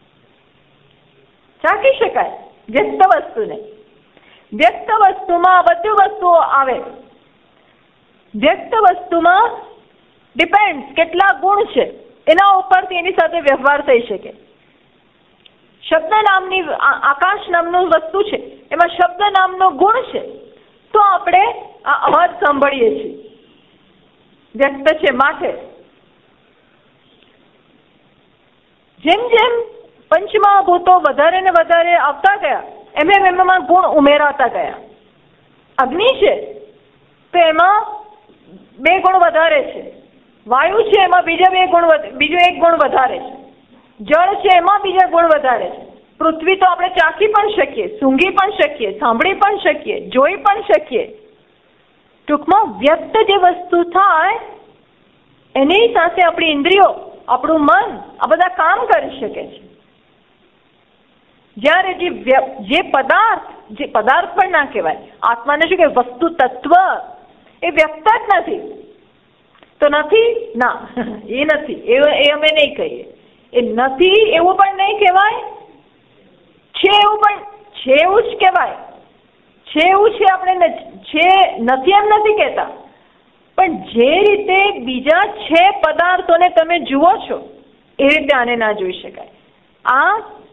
ચાખી શકાય વ્યક્ત વસ્તુને. વ્યક્ત વસ્તુમાં બધી વસ્તુઓ આવે. વ્યક્ત વસ્તુમાં ડિપેન્ડ કેટલા ગુણ છે એના ઉપરથી એની સાથે વ્યવહાર થઈ શકે. શબ્દ નામની આકાશ નામનું વસ્તુ છે, એમાં શબ્દ નામનો ગુણ છે તો આપણે આ અવાજ સાંભળીએ છીએ. વ્યક્ત છે માટે. જેમ જેમ પંચમહાભૂતો વધારે ને વધારે આવતા ગયા એમ એમ એમાં ગુણ ઉમેરાતા ગયા. અગ્નિ છે તો એમાં બે ગુણ વધારે છે, વાયુ છે એમાં બીજા બે ગુણ, બીજો એક ગુણ વધારે છે, જળ છે એમાં બીજા ગુણ વધારે છે, પૃથ્વી તો આપણે ચાખી પણ શકીએ, સૂંઘી પણ શકીએ, સાંભળી પણ શકીએ, જોઈ પણ શકીએ. ટૂંકમાં વ્યક્ત જે વસ્તુ થાય એની સાથે આપણી ઇન્દ્રિયો, આપણું મન આ બધા કામ કરી શકે છે. જ્યારે જે જે પદાર્થ, જે પદાર્થ પણ ના કહેવાય, આત્માને શું કે વસ્તુ તત્વ, એ વ્યક્ત જ નથી. તો નથી ના, એ નથી, એ અમે નહીં કહીએ. એ નથી એવું પણ નહીં કહેવાય, છે એવું પણ છે એવું જ કહેવાય. છે એવું છે, આપણે છે નથી એમ નથી કહેતા, પણ જે રીતે બીજા છે પદાર્થોને તમે જુઓ છો એ રીતે આને ના જોઈ શકાય. આ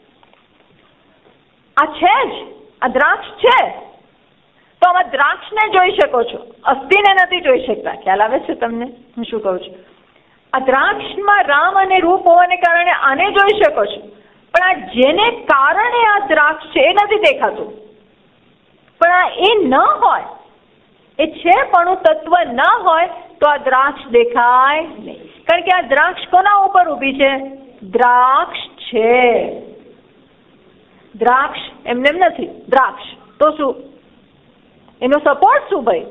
આ છે જ, આ દ્રાક્ષ છે તો આમાં દ્રાક્ષને જોઈ શકો છો, અસ્થિને નથી જોઈ શકતા. ખ્યાલ આવે છે તમને હું શું કહું છું? આ દ્રાક્ષમાં રામ અને રૂપ હોવાને કારણે આને જોઈ શકો છો, પણ આ જેને કારણે આ દ્રાક્ષ છે એ નથી દેખાતું. પણ આ એ ન હોય, એ છે પણ તત્વ ન હોય તો આ દ્રાક્ષ દેખાય નહીં. કારણ કે આ દ્રાક્ષ કોના ઉપર ઊભી છે? દ્રાક્ષ છે. દ્રાક્ષ એમને એમ નથી, દ્રાક્ષ તો શું એનો સપોર્ટ શું ભાઈ?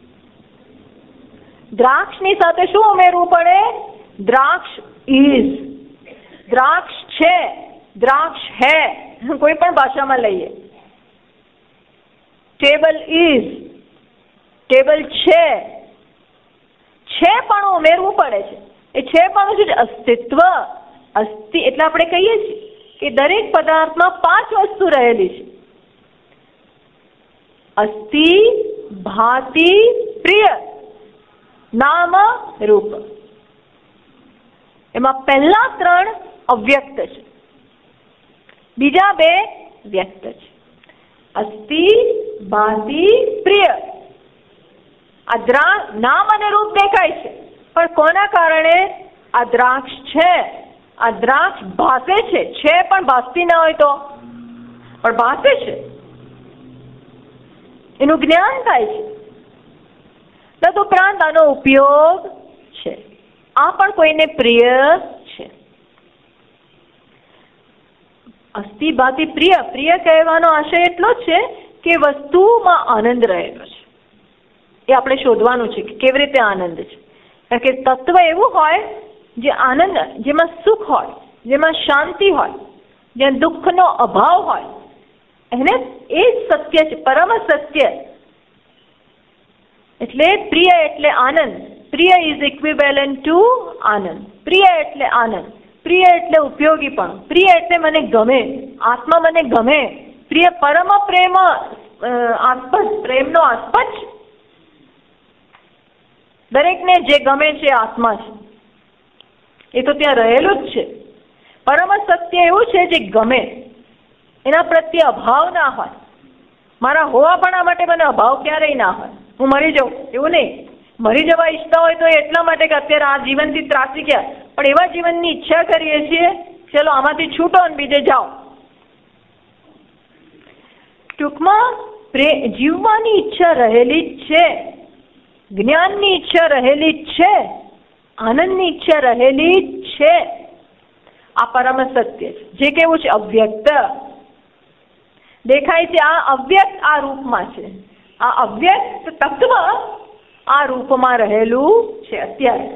દ્રાક્ષની સાથે શું ઉમેરવું પડે? દ્રાક્ષ ઇઝ, દ્રાક્ષ છે, દ્રાક્ષ હે, કોઈ પણ ભાષામાં લઈએ. ટેબલ ઇઝ, ટેબલ છે, છે પણ ઉમેરવું પડે છે. એ છે પણ શું છે? અસ્તિત્વ. અસ્તિ એટલે આપણે કહીએ છીએ કે દરેક પદાર્થમાં પાંચ વસ્તુ રહેલી છે. અસ્તિ, ભાતિ, પ્રિય, નામ, રૂપ. એમાં પહેલા ત્રણ અવ્યક્ત છે, બીજા બે વ્યક્ત છે. અસ્તિ, ભાતિ, પ્રિય. આ દ્રા નામ અને રૂપ દેખાય છે, પણ કોના કારણે? આ દ્રાક્ષ છે, આ દ્રાક્ષ ભાસે છે, છે પણ ભાસતી ના હોય તો પણ ભાસે છે, એનું જ્ઞાન થાય છે. તદુપરાંત આનો ઉપયોગ છે. આ પણ કોઈને પ્રિય છે. અસ્તિ, ભાતિ, પ્રિય. પ્રિય કહેવાનો આશય એટલો જ છે કે વસ્તુમાં આનંદ રહેલો છે. એ આપણે શોધવાનું છે કે કેવી રીતે આનંદ છે. કારણ કે તત્વ એવું હોય જે આનંદ, જેમાં સુખ હોય, જેમાં શાંતિ હોય, જ્યાં દુઃખનો અભાવ હોય, એને એ જ સત્ય છે, પરમ સત્ય. એટલે પ્રિય એટલે આનંદ. પ્રિય ઇઝ ઇક્વિવેલન્ટ ટુ આનંદ. પ્રિય એટલે આનંદ, પ્રિય એટલે ઉપયોગીપણું, પ્રિય એટલે મને ગમે, આત્મા મને ગમે. પ્રિય પરમ પ્રેમ, આસ્પદ, પ્રેમનો આસ્પદ છે. દરેકને જે ગમે છે આત્મા છે, એ તો ત્યાં રહેલું જ છે. પરમ સત્ય એવું છે જે ગમે, એના પ્રત્યે અભાવ ના હોય. મારા હોવાપણા માટે મને અભાવ ક્યારેય ના હોય. હું મરી જાઉં એવું નહીં. મરી જવા ઈચ્છતા હોય તો એટલા માટે કે અત્યારે આ જીવનથી ત્રાસી ગયા, પણ એવા જીવનની ઈચ્છા કરીએ છીએ, ચલો આમાંથી છૂટો અને બીજે જાઓ. ટૂંકમાં જીવવાની ઈચ્છા રહેલી જ છે, જ્ઞાનની ઈચ્છા રહેલી જ છે, આનંદની ઈચ્છા રહેલી જ છે. આ પરમ સત્ય છે. જે કેવું છે? અવ્યક્ત દેખાય છે. આ અવ્યક્ત આ રૂપમાં છે. આ અવ્યક્ત તત્વ આ રૂપમાં રહેલું છે અત્યારે.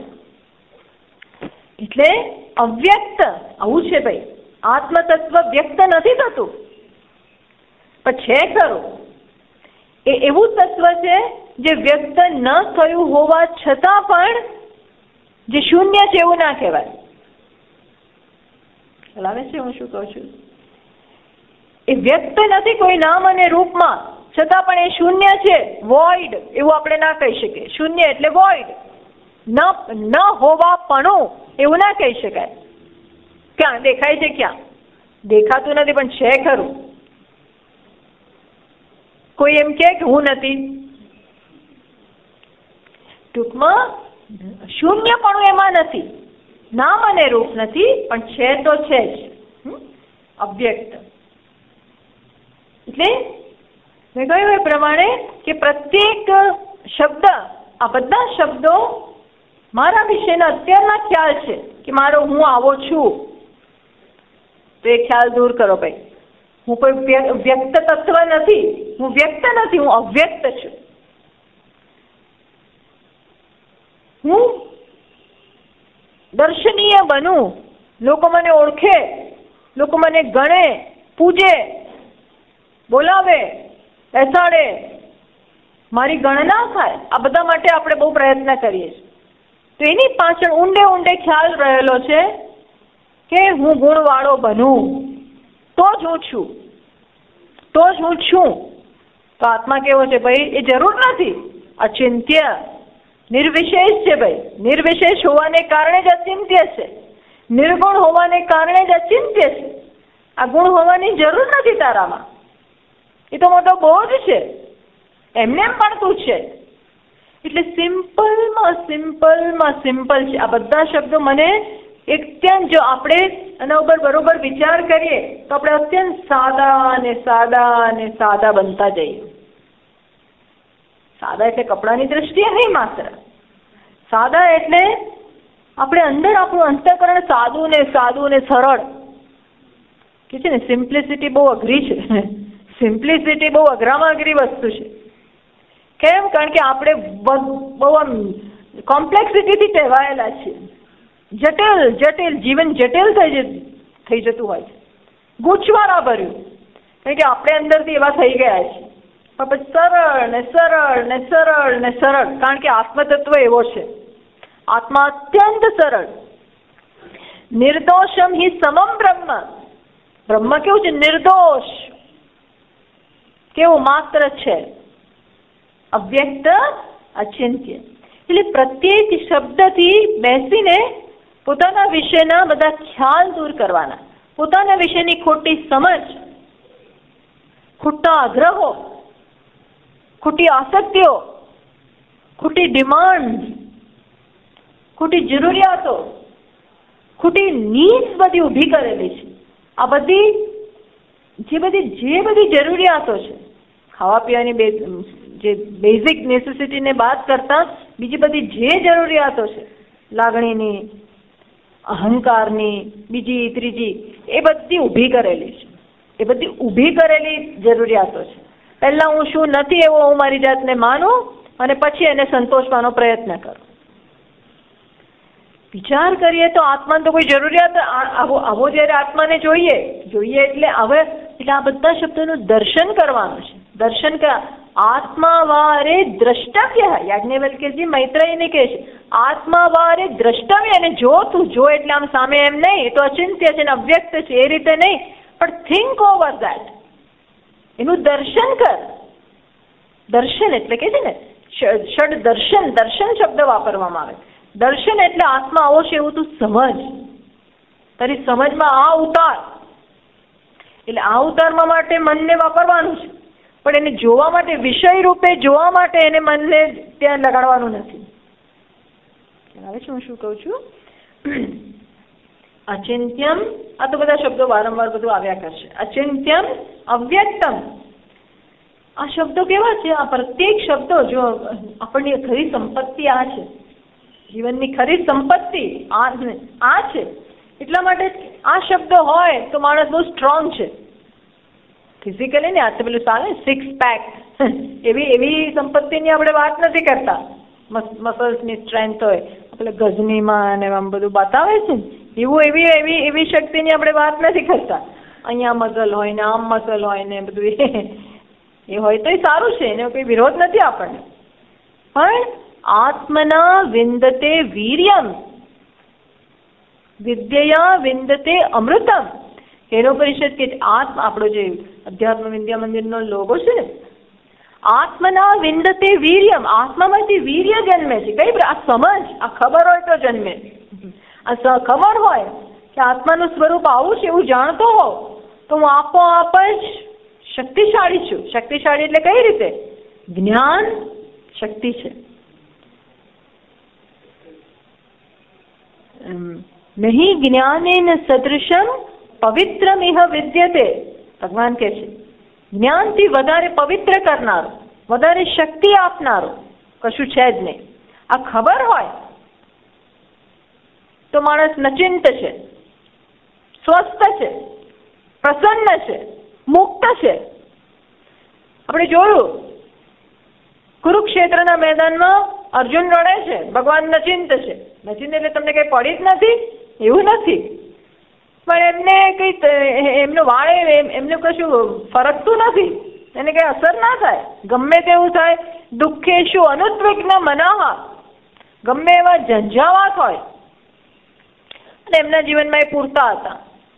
એટલે અવ્યક્ત આવું છે ભાઈ. આત્મતત્વ વ્યક્ત નથી થતું, પણ છે ખરું. એ એવું તત્વ છે જે વ્યક્ત ન થયું હોવા છતાં પણ જે શૂન્ય છે એવું ના કહેવાય. લાવે છે હું શું કહું છું? એ વ્યક્ત નથી કોઈ નામ અને રૂપમાં, છતાં પણ એ શૂન્ય છે, વોઇડ એવું આપણે ના કહી શકીએ. શૂન્ય એટલે વોઇડ, ન ન હોવાપણું એવું ના કહી શકાય. ક્યાં દેખાય છે? ક્યાં દેખાતું નથી પણ છે ખરું. કોઈ એમ કે હું નથી. ટૂંકમાં શૂન્યપણું એમાં નથી, નામ અને રૂપ નથી, પણ છે તો છે જ અવ્યક્ત. એટલે મેં કહ્યું એ પ્રમાણે કે પ્રત્યેક શબ્દ, આ બધા શબ્દો મારા વિશેના અત્યારના ખ્યાલ છે કે મારો હું આવો છું, તો એ ખ્યાલ દૂર કરો ભાઈ. હું કોઈ વ્યક્ત તત્વ નથી, હું વ્યક્ત નથી, હું અવ્યક્ત છું. હું દર્શનીય બનું, લોકો મને ઓળખે, લોકો મને ગણે, પૂજે, બોલાવે, બેસાડે, મારી ગણના થાય. આ બધા માટે આપણે બહુ પ્રયત્ન કરીએ છીએ. તો એની પાછળ ઊંડે ઊંડે ખ્યાલ રહેલો છે કે હું ગુણવાળો બનું તો જ હું છું, તો જ હું છું. તો આત્મા કેવો છે ભાઈ? એ જરૂર નથી, અચિંત્ય નિર્વિશેષ છે ભાઈ. નિર્વિશેષ હોવાને કારણે જ અચિંત્ય છે, નિર્ગુણ હોવાને કારણે જ અચિંત્ય છે. આ ગુણ હોવાની જરૂર નથી તારામાં. એ તો મોટો બોજ છે, એમને એમ પણ તું છે. એટલે સિમ્પલમાં સિમ્પલમાં સિમ્પલ છે. આ બધા શબ્દો મને અત્યંત, જો આપણે એના ઉપર બરોબર વિચાર કરીએ તો આપણે અત્યંત સાદા અને સાદા અને સાદા બનતા જઈએ. સાદા એટલે કપડાની દ્રષ્ટિએ નહીં માત્ર, સાદા એટલે આપણે અંદર આપણું અંતઃકરણ સાદું ને સાદું ને સરળ કે છે ને. સિમ્પ્લિસિટી બહુ અઘરી છે, સિમ્પ્લિસિટી બહુ અઘરામાં અઘરી વસ્તુ છે. કેમ? કારણ કે આપણે બહુ આમ કોમ્પ્લેક્સિટીથી ટેવાયેલા છીએ. જટિલ જટિલ જીવન જટિલ થઈ થઈ જતું હોય છે, ગૂંચવાડા ભર્યું. કારણ કે આપણે અંદરથી એવા થઈ ગયા છે. પણ પછી સરળ ને સરળ ને સરળ ને સરળ, કારણ કે આત્મતત્વ એવો છે. આત્મા અત્યંત સરળ. નિર્દોષમ હિ સમમ બ્રહ્મ. બ્રહ્મ કેવું છે? નિર્દોષ. કેવું? માત્ર છે, અવ્યક્ત, અચિંત્ય. એટલે પ્રત્યેક શબ્દથી બેસીને પોતાના વિશેના બધા ખ્યાલ દૂર કરવાના, પોતાના વિશેની ખોટી સમજ, ખોટા આગ્રહો, ખોટી આસક્તિઓ, ખોટી ડિમાન્ડ, ખોટી જરૂરિયાતો, ખોટી નીડ્સ બધી ઊભી કરેલી છે. આ બધી જે બધી જે બધી જરૂરિયાતો છે, ખાવા પીવાની બે જે બેઝિક નેસેસિટીને બાદ કરતા બીજી બધી જે જરૂરિયાતો છે, લાગણીની, અહંકારની, બીજી ત્રીજી, એ બધી ઊભી કરેલી છે. એ બધી ઊભી કરેલી જરૂરિયાતો છે. પહેલા હું શું નથી એવો હું મારી જાતને માનું અને પછી એને સંતોષવાનો પ્રયત્ન કરું. વિચાર કરીએ તો આત્માને તો કોઈ જરૂરિયાત, આવો આવો જ્યારે આત્માને જોઈએ જોઈએ એટલે હવે એટલે આ બધા શબ્દોનું દર્શન કરવાનું છે. દર્શન કર આત્માવારે દ્રષ્ટવ્ય. યાજ્ઞવલ્ક્યજી મૈત્રેયીને કહે છે આત્માવારે દ્રષ્ટવ્ય. અને જો તું જો એટલે આમ સામે એમ નહીં, એ તો અચિંત્ય છે ને અવ્યક્ત છે એ રીતે નહીં, પણ થિંક ઓવર ધેટ. એનું દર્શન કર. દર્શન એટલે કે છે ને ષડ દર્શન, દર્શન શબ્દ વાપરવામાં આવે. દર્શન એટલે આત્મા આવો છે એવું તું સમજ. તારી સમજમાં આ ઉતાર. એટલે આ ઉતારવા માટે મનને વાપરવાનું છે, પણ એને જોવા માટે, વિષય રૂપે જોવા માટે એને મનને ત્યાં લગાડવાનું નથી. આવે છે હું શું કહું છું? અચિંત્યમ, આ તો બધા શબ્દો વારંવાર બધું આવ્યા કરશે. અચિંત્યમ, અવ્યક્તમ. આ શબ્દો કેવા છે? આ પ્રત્યેક શબ્દો, જો આપણની ખરી સંપત્તિ આ છે, જીવનની ખરી સંપત્તિ આ આ છે. એટલા માટે આ શબ્દો હોય તો માણસ બહુ સ્ટ્રોંગ છે ફિઝિકલી ને. આ તો પેલું ચાલે સિક્સ પેક, એવી એવી સંપત્તિની આપણે વાત નથી કરતા. મસલ્સની સ્ટ્રેન્થ હોય, આપણે ગજનીમાં અને આમ બધું બતાવે છે ને, એવું એવી એવી એવી શક્તિની આપણે વાત નથી કરતા. અહીંયા મસલ હોય ને આમ મસલ હોય ને બધું એ હોય તો એ સારું છે, એનો કોઈ વિરોધ નથી આપણને. પણ આત્મના વિંદતે વીર્યમ, વિદ્યયા વિંદતે અમૃતમ. એનો પરિષદ કે આત્મ, આપણો જે અધ્યાત્મ વિદ્યા મંદિરનો લોગો છે ને, આત્મના વિંદતે વીર્યમ. આત્મામાંથી વીર્ય જન્મે છે. કઈ? આ સમજ, આ ખબર હોય તો જન્મે. આ ખબર હોય કે આત્માનું સ્વરૂપ આવું છે એવું જાણતો હોવ તો હું આપોઆપ જ શક્તિશાળી છું. શક્તિશાળી એટલે કઈ રીતે? જ્ઞાન શક્તિ છે. નહીં જ્ઞાનેન સદૃશમ પવિત્રમિહ વિદ્યતે. ભગવાન કહે છે જ્ઞાનથી વધારે પવિત્ર કરનારો, વધારે શક્તિ આપનારો કશું છે જ નહીં. આ ખબર હોય તો માણસ નચિંત છે, સ્વસ્થ છે, પ્રસન્ન છે, મુક્ત છે. આપણે જોયું કુરુક્ષેત્રના મેદાનમાં અર્જુન રડે છે, ભગવાન નચિંત છે. નચિંત એટલે તમને કઈ પડી જ નથી એવું નથી, પણ એમને કઈ એમનો વાળે એમને કશું ફરકતું નથી, એને કઈ અસર ના થાય. ગમે તેવું થાય. દુઃખેશુ અનુદ્વિગ્ન મનઃ ગમે એવા ઝંઝાવાત હોય અને એમના જીવનમાં એ પૂરતા હતા.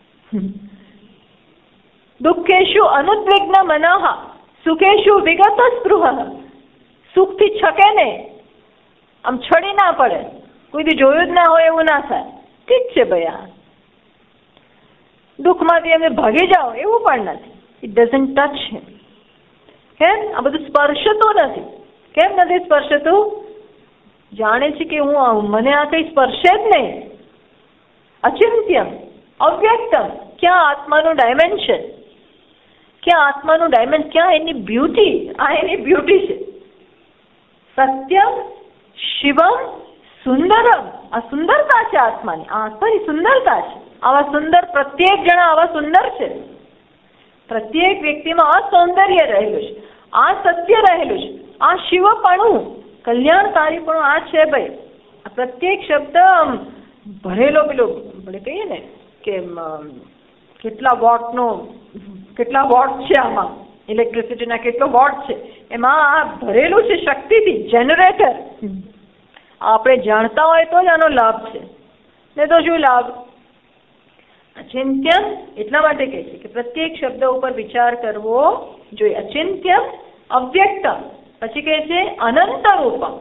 દુઃખેશુ અનુદ્વિગ્ન મનઃ સુખેશુ વિગત સ્પૃહ. સુખથી છકે ને, આમ છડી ના પડે, કોઈ દી જોયું જ ના હોય એવું ના થાય. ઠીક છે ભાઈ, આ દુઃખમાંથી અમે ભાગી જાઓ એવું પણ નથી. It doesn't touch him. કેમ? આ બધું સ્પર્શતું નથી. કેમ નથી સ્પર્શતું? જાણે છે કે હું મને આ કઈ સ્પર્શે જ નહીં. અચિંત્યમ, અવ્યક્તમ. ક્યાં આત્માનું ડાયમેન્શન? ક્યાં આત્માનું ડાયમેન્શન? ક્યાં એની બ્યુટી? આ એની બ્યુટી છે. સત્યમ શિવમ સુંદરમ. આ સુંદરતા છે આત્માની. આ આત્માની સુંદરતા છે. આવા સુંદર પ્રત્યેક જણા આવા સુંદર છે. પ્રત્યેક વ્યક્તિમાં આ સૌંદર્ય રહેલું છે, આ સત્ય રહેલું છે, આ શિવપણું, કલ્યાણકારીપણું આ છે ભાઈ. આ પ્રત્યેક શબ્દ ભરેલો પેલો આપણે કહીએ ને કે કેટલા વોટનો કેટલા વોટ છે આમાં, ઇલેક્ટ્રિસિટીના કેટલો વોટ છે, એમાં આ ભરેલું છે શક્તિથી. જનરેટર આપણે જાણતા હોય તો જ આનો લાભ છે, ને તો શું લાભ? અચિંત્યમ એટલા માટે કહે છે કે પ્રત્યેક શબ્દ ઉપર વિચાર કરવો જોઈએ. અચિંત્યમ અવ્યક્તમ. પછી કહે છે અનંત રૂપમ.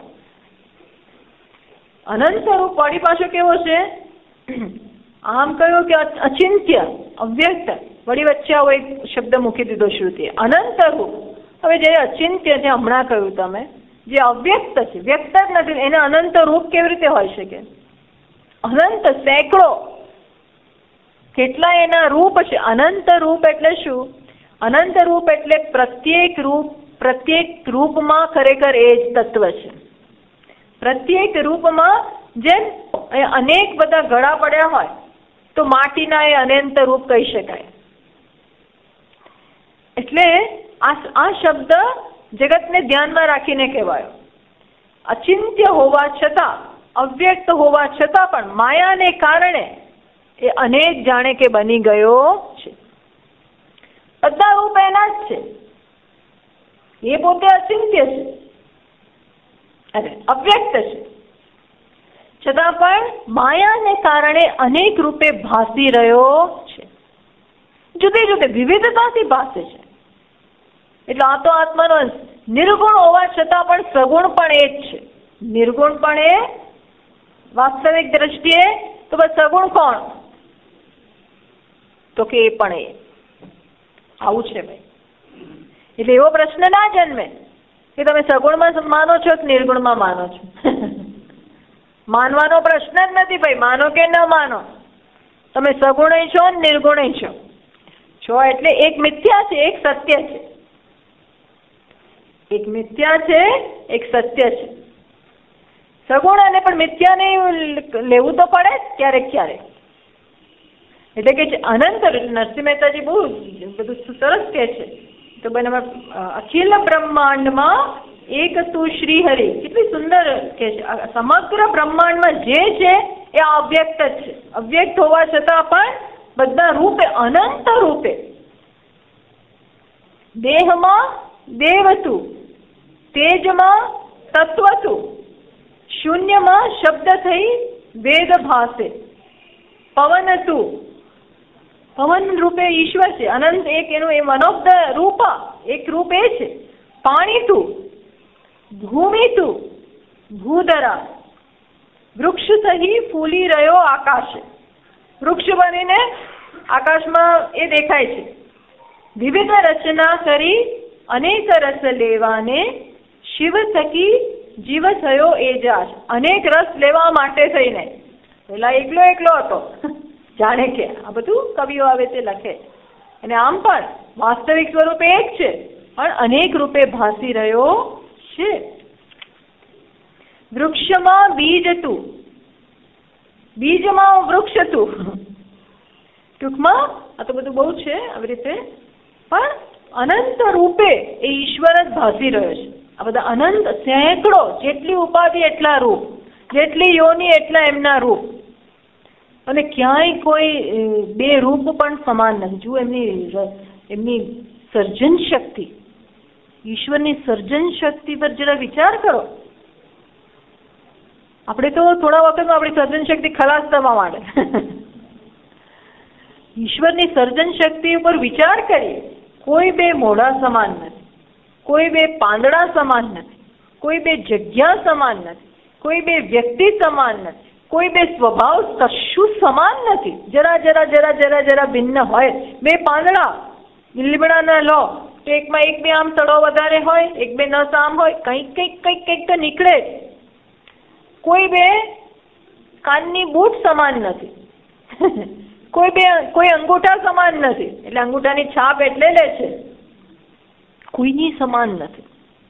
અનંત રૂપ વળી પાછો કેવો છે? આમ કહ્યું કે અચિંત્ય અવ્યક્ત, વળી વચ્ચે આવો એક શબ્દ મૂકી દીધો શ્રુતિએ, અનંત રૂપ. હવે જે અચિંત્ય છે હમણાં કહ્યું તમે, જે અવ્યક્ત છે, વ્યક્ત જ નથી, એને અનંત રૂપ કેવી રીતે હોઈ શકે? અનંત, સેંકડો, કેટલા એના રૂપ છે. અનંત રૂપ એટલે શું? અનંત રૂપ એટલે પ્રત્યેક રૂપ, પ્રત્યેક રૂપમાં ખરેખર એ જ તત્વ છે. પ્રત્યેક રૂપમાં જેમ અનેક બધા ગળા પડ્યા હોય તો માટીના એ અનંત રૂપ કહી શકાય. એટલે આ આ શબ્દ જગતને ધ્યાનમાં રાખીને કહેવાયો. અચિંત્ય હોવા છતાં, અવ્યક્ત હોવા છતાં પણ માયાને કારણે એ અનેક જાણે કે બની ગયો છે. બધા રૂપ એના જ છે, એ પોતે અચિંત્ય છે, અરે અવ્યક્ત છે, છતાં પણ માયાને કારણે અનેક રૂપે ભાસી રહ્યો છે. જુદી જુદી વિવિધતાથી ભાસે છે. એટલે આ તો આત્માનો નિર્ગુણ હોવા છતાં પણ સગુણ પણ એ જ છે. નિર્ગુણ પણ એ, વાસ્તવિક દ્રષ્ટિએ તો બસ સગુણ કોણ? તો કે એ પણ એ. આવું છે ભાઈ. એટલે એવો પ્રશ્ન ના જન્મે કે તમે સગુણમાં માનો છો કે નિર્ગુણમાં માનો છો. માનવાનો પ્રશ્ન જ નથી ભાઈ. માનો કે ન માનો, તમે સગુણ છો ને નિર્ગુણ છો. છો એટલે એક મિથ્યા છે, એક સત્ય છે. એક મિથ્યા છે, એક સત્ય છે. સગુણ અને પણ મિથ્યા નહીં લેવું તો પડે ક્યારેક ક્યારેક. એટલે કે અનંત, નરસિંહ મહેતાજી બહુ બધું સરસ કહે છે. તો બને અખિલ બ્રહ્માંડમાં એક તું શ્રી હરિ, કેટલી સુંદર કે છે. સમગ્ર બ્રહ્માંડમાં જે છે એ અવ્યક્ત જ છે. અવ્યક્ત હોવા છતાં પણ બધા રૂપે, અનંત રૂપે, દેહમાં દેવતું, તેજમાં તત્વતું, શૂન્યમાં શબ્દ થઈ વેદ ભાસે, પવનતું, પવન રૂપે ઈશ્વર છે. અનંત એક એનું એ વન ઓફ ધ રૂપા, એક રૂપ એ છે. પાણી તું, ભૂમિ તું, ભૂધરા, વૃક્ષ સહી ફૂલી રહ્યો આકાશ. વૃક્ષ બનીને આકાશમાં એ દેખાય છે. વિવિધ રચના કરી અનેક રસ લેવાને, શિવ થકી જીવ થયો એ જાશ. અનેક રસ લેવા માટે થઈને પેલા એકલો એકલો હતો, જાણે કે આ બધું કવિઓ આવે તે લખે. અને આમ પણ વાસ્તવિક સ્વરૂપે એક છે, પણ અનેક રૂપે ભાસી રહ્યો છે. વૃક્ષમાં બીજ તું, બીજમાં વૃક્ષ તું. ટૂંકમાં આ તો બધું બહુ છે આવી રીતે, પણ અનંત રૂપે એ ઈશ્વર જ ભાસી રહ્યો છે. આ બધા અનંત, સેંકડો, જેટલી ઉપાધિ એટલા રૂપ, જેટલી યોની એટલા એમના રૂપ. અને ક્યાંય કોઈ બે રૂપ પણ સમાન નથી. જુઓ એમની એમની સર્જન શક્તિ, ઈશ્વરની સર્જન શક્તિ પર જરા વિચાર કરો. આપણે તો થોડા વખતમાં આપણી સર્જન શક્તિ ખલાસ થવા માંડે. ઈશ્વરની સર્જન શક્તિ ઉપર વિચાર કરીએ. કોઈ બે મોઢા સમાન નથી, કોઈ બે પાંદડા સમાન નથી, કોઈ બે જગ્યા સમાન નથી, કોઈ બે વ્યક્તિ સમાન નથી, કોઈ બે સ્વભાવ કશું સમાન નથી. જરા જરા જરા જરા જરા ભિન્ન હોય. બે પાંદડા લીમડાના લો તો એકમાં એક બે આમ તળો વધારે હોય, એક બે નસ આમ હોય, કંઈક કંઈક કંઈક કંઈક તો નીકળે. કોઈ બે કાનની બૂટ સમાન નથી, કોઈ બે કોઈ અંગૂઠા સમાન નથી, એટલે અંગૂઠાની છાપ એટલે લે છે, કોઈની સમાન નથી.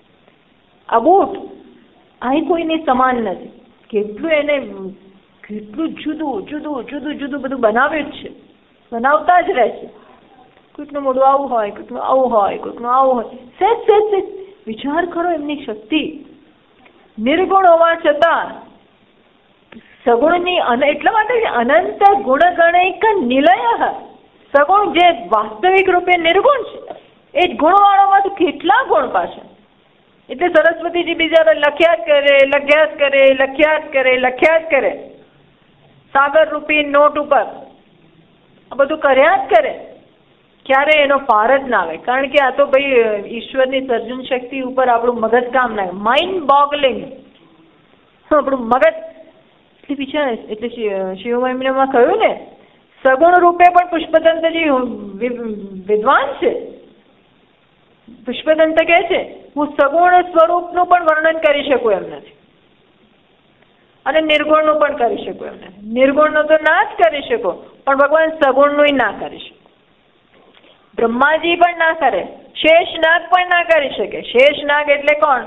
આ બૂટ અહીં કોઈની સમાન નથી. કેટલું એને કેટલું જુદું જુદું જુદું જુદું બધું બનાવ્યું જ છે, બનાવતા જ રહે છે. કોઈકનું મોઢું આવું હોય, કોઈકનું આવું હોય, કોઈકનું આવું હોય. સેજ સેજ સેજ વિચાર કરો એમની શક્તિ. નિર્ગુણ હોવા છતાં સગુણની એટલા માટે અનંત ગુણગણૈક નિલય. સગુણ જે વાસ્તવિક રૂપે નિર્ગુણ છે એ જ ગુણવાળામાં તો કેટલા ગુણ પાછા. એટલે સરસ્વતીજી બીજા લખ્યા જ કરે, લખ્યા જ કરે, લખ્યા જ કરે, લખ્યા જ કરે. સાગર રૂપી નોટ ઉપર આ બધું કર્યા જ કરે. ક્યારે એનો પાર જ ના આવે. કારણ કે આ તો ભાઈ ઈશ્વરની સર્જન શક્તિ ઉપર આપણું મગજ કામ ના, માઇન્ડ બોગલિંગ. આપણું મગજ એટલે વિચાર એટલે શિવમહિમ્નમાં કહ્યું ને, સગુણ રૂપે પણ પુષ્પદંતજી વિદ્વાન છે. પુષ્પદંત કહે છે હું સગુણ સ્વરૂપનું પણ વર્ણન કરી શકું એમ નથી અને નિર્ગુણનું પણ કરી શકું એમ નથી. નિર્ગુણનું તો ના જ કરી શકો, પણ ભગવાન સગુણનું ના કરી શકે. બ્રહ્માજી પણ ના કરે, શેષનાગ પણ ના કરી શકે. શેષનાગ એટલે કોણ?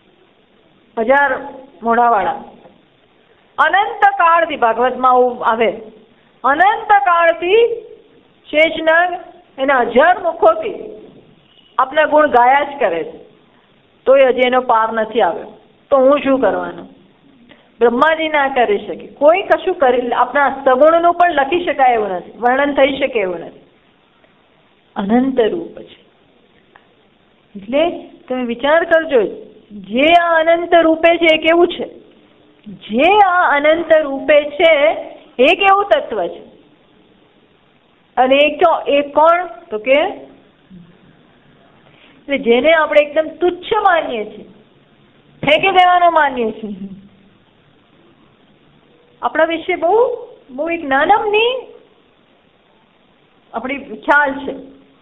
હજાર મોઢાવાળા. અનંત કાળથી ભાગવતમાં આવે, અનંત કાળથી શેષનાગ એના હજાર મુખોથી આપના ગુણ ગાયા જ કરે છે, તોય હજી એનો પાર નથી આવ્યો. તો હું શું કરવાનું? બ્રહ્માજી ના કરી શકે, કોઈ કશું કરી આપણા સગુણનું પણ લખી શકાય એવું નથી, વર્ણન થઈ શકે એવું નથી. અનંત રૂપ છે. એટલે તમે વિચાર કરજો, જે આ અનંત રૂપે છે એ કેવું છે? જે આ અનંત રૂપે છે એ કેવું તત્વ છે? અને એ કોણ? તો કે એટલે જેને આપણે એકદમ તુચ્છ માનીએ છીએ, ફેંકી દેવાનો માનીએ છીએ, આપણા વિશે બહુ બહુ એક નાનમની આપણી ખ્યાલ છે,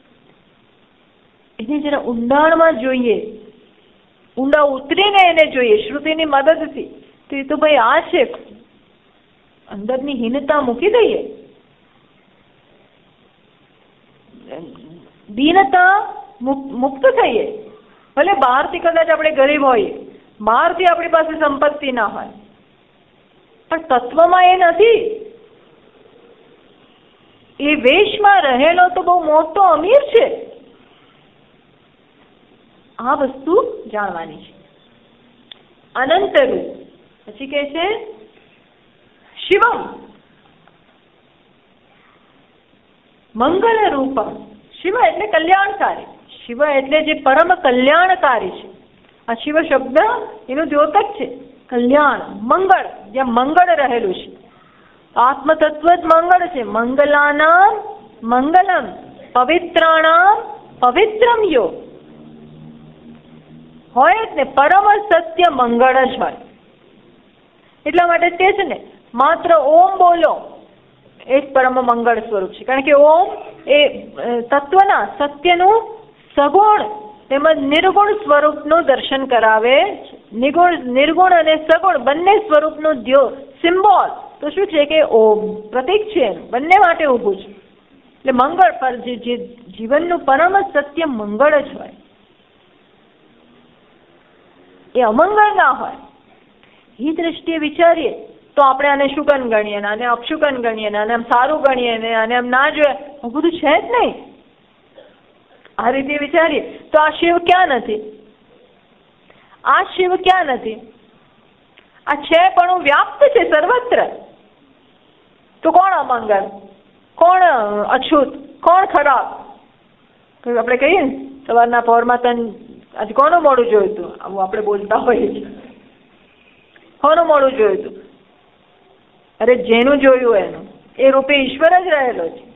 એને જરા ઊંડાણમાં જોઈએ, ઊંડા ઉતરીને એને જોઈએ શ્રુતિની મદદથી. તો એ તો ભાઈ આ છે, અંદરની હીનતા મૂકી દઈએ, દીનતા મુક્ત થઈએ. ભલે બહારથી કદાચ આપણે ગરીબ હોઈએ, બહારથી આપણી પાસે સંપત્તિ ના હોય, પણ તત્વમાં એ નથી. એ વેશમાં રહેલો તો બહુ મોટો અમીર છે. આ વસ્તુ જાણવાની છે. અનંત રૂપ. પછી કહે છે શિવમ મંગલ રૂપમ. શિવ એટલે કલ્યાણકારી, શિવ એટલે જે પરમ કલ્યાણકારી છે. આ શિવ શબ્દ એનું દ્યોતક છે. કલ્યાણ, મંગળ, જ્યાં મંગળ રહેલું છે. આત્મતત્વ જ મંગળ છે. મંગલાનામ મંગલમ, પવિત્રાણામ પવિત્રમ યો. હોય જ ને, પરમ સત્ય મંગળ જ હોય. એટલા માટે તે છે ને માત્ર ઓમ બોલો એ જ પરમ મંગળ સ્વરૂપ છે. કારણ કે ઓમ એ તત્વના, સત્યનું સગુણ તેમજ નિર્ગુણ સ્વરૂપનું દર્શન કરાવે. નિગુણ નિર્ગુણ અને સગુણ બંને સ્વરૂપનું દ્યો સિમ્બોલ તો શું છે કે ઓમ પ્રતીક છે, બંને માટે ઊભું છે. એટલે મંગળ પર જે જીવનનું પરમ સત્ય મંગળ જ હોય, એ અમંગળ ના હોય. એ દ્રષ્ટિએ વિચારીએ તો આપણે આને શુકન ગણીએ ને, આને અપશુકન ગણીએ ને, આને આમ સારું ગણીએ ને, આને આમ ના જોઈએ, આ બધું છે જ નહીં. આ રીતે વિચારીએ તો આ શિવ ક્યાં નથી? આ શિવ ક્યાં નથી? આ છે પણ વ્યાપ્ત છે સર્વત્ર. તો કોણ અમંગળ, કોણ અછૂત, કોણ ખરાબ? આપણે કહીએ ને સવારના પહોરમાં તન આજે કોનું મોડું જોયું હતું, આવું આપણે બોલતા હોઈએ છીએ. કોનું મોડું જોયું હતું? અરે જેનું જોયું એનું, એ રૂપે ઈશ્વર જ રહેલો છે.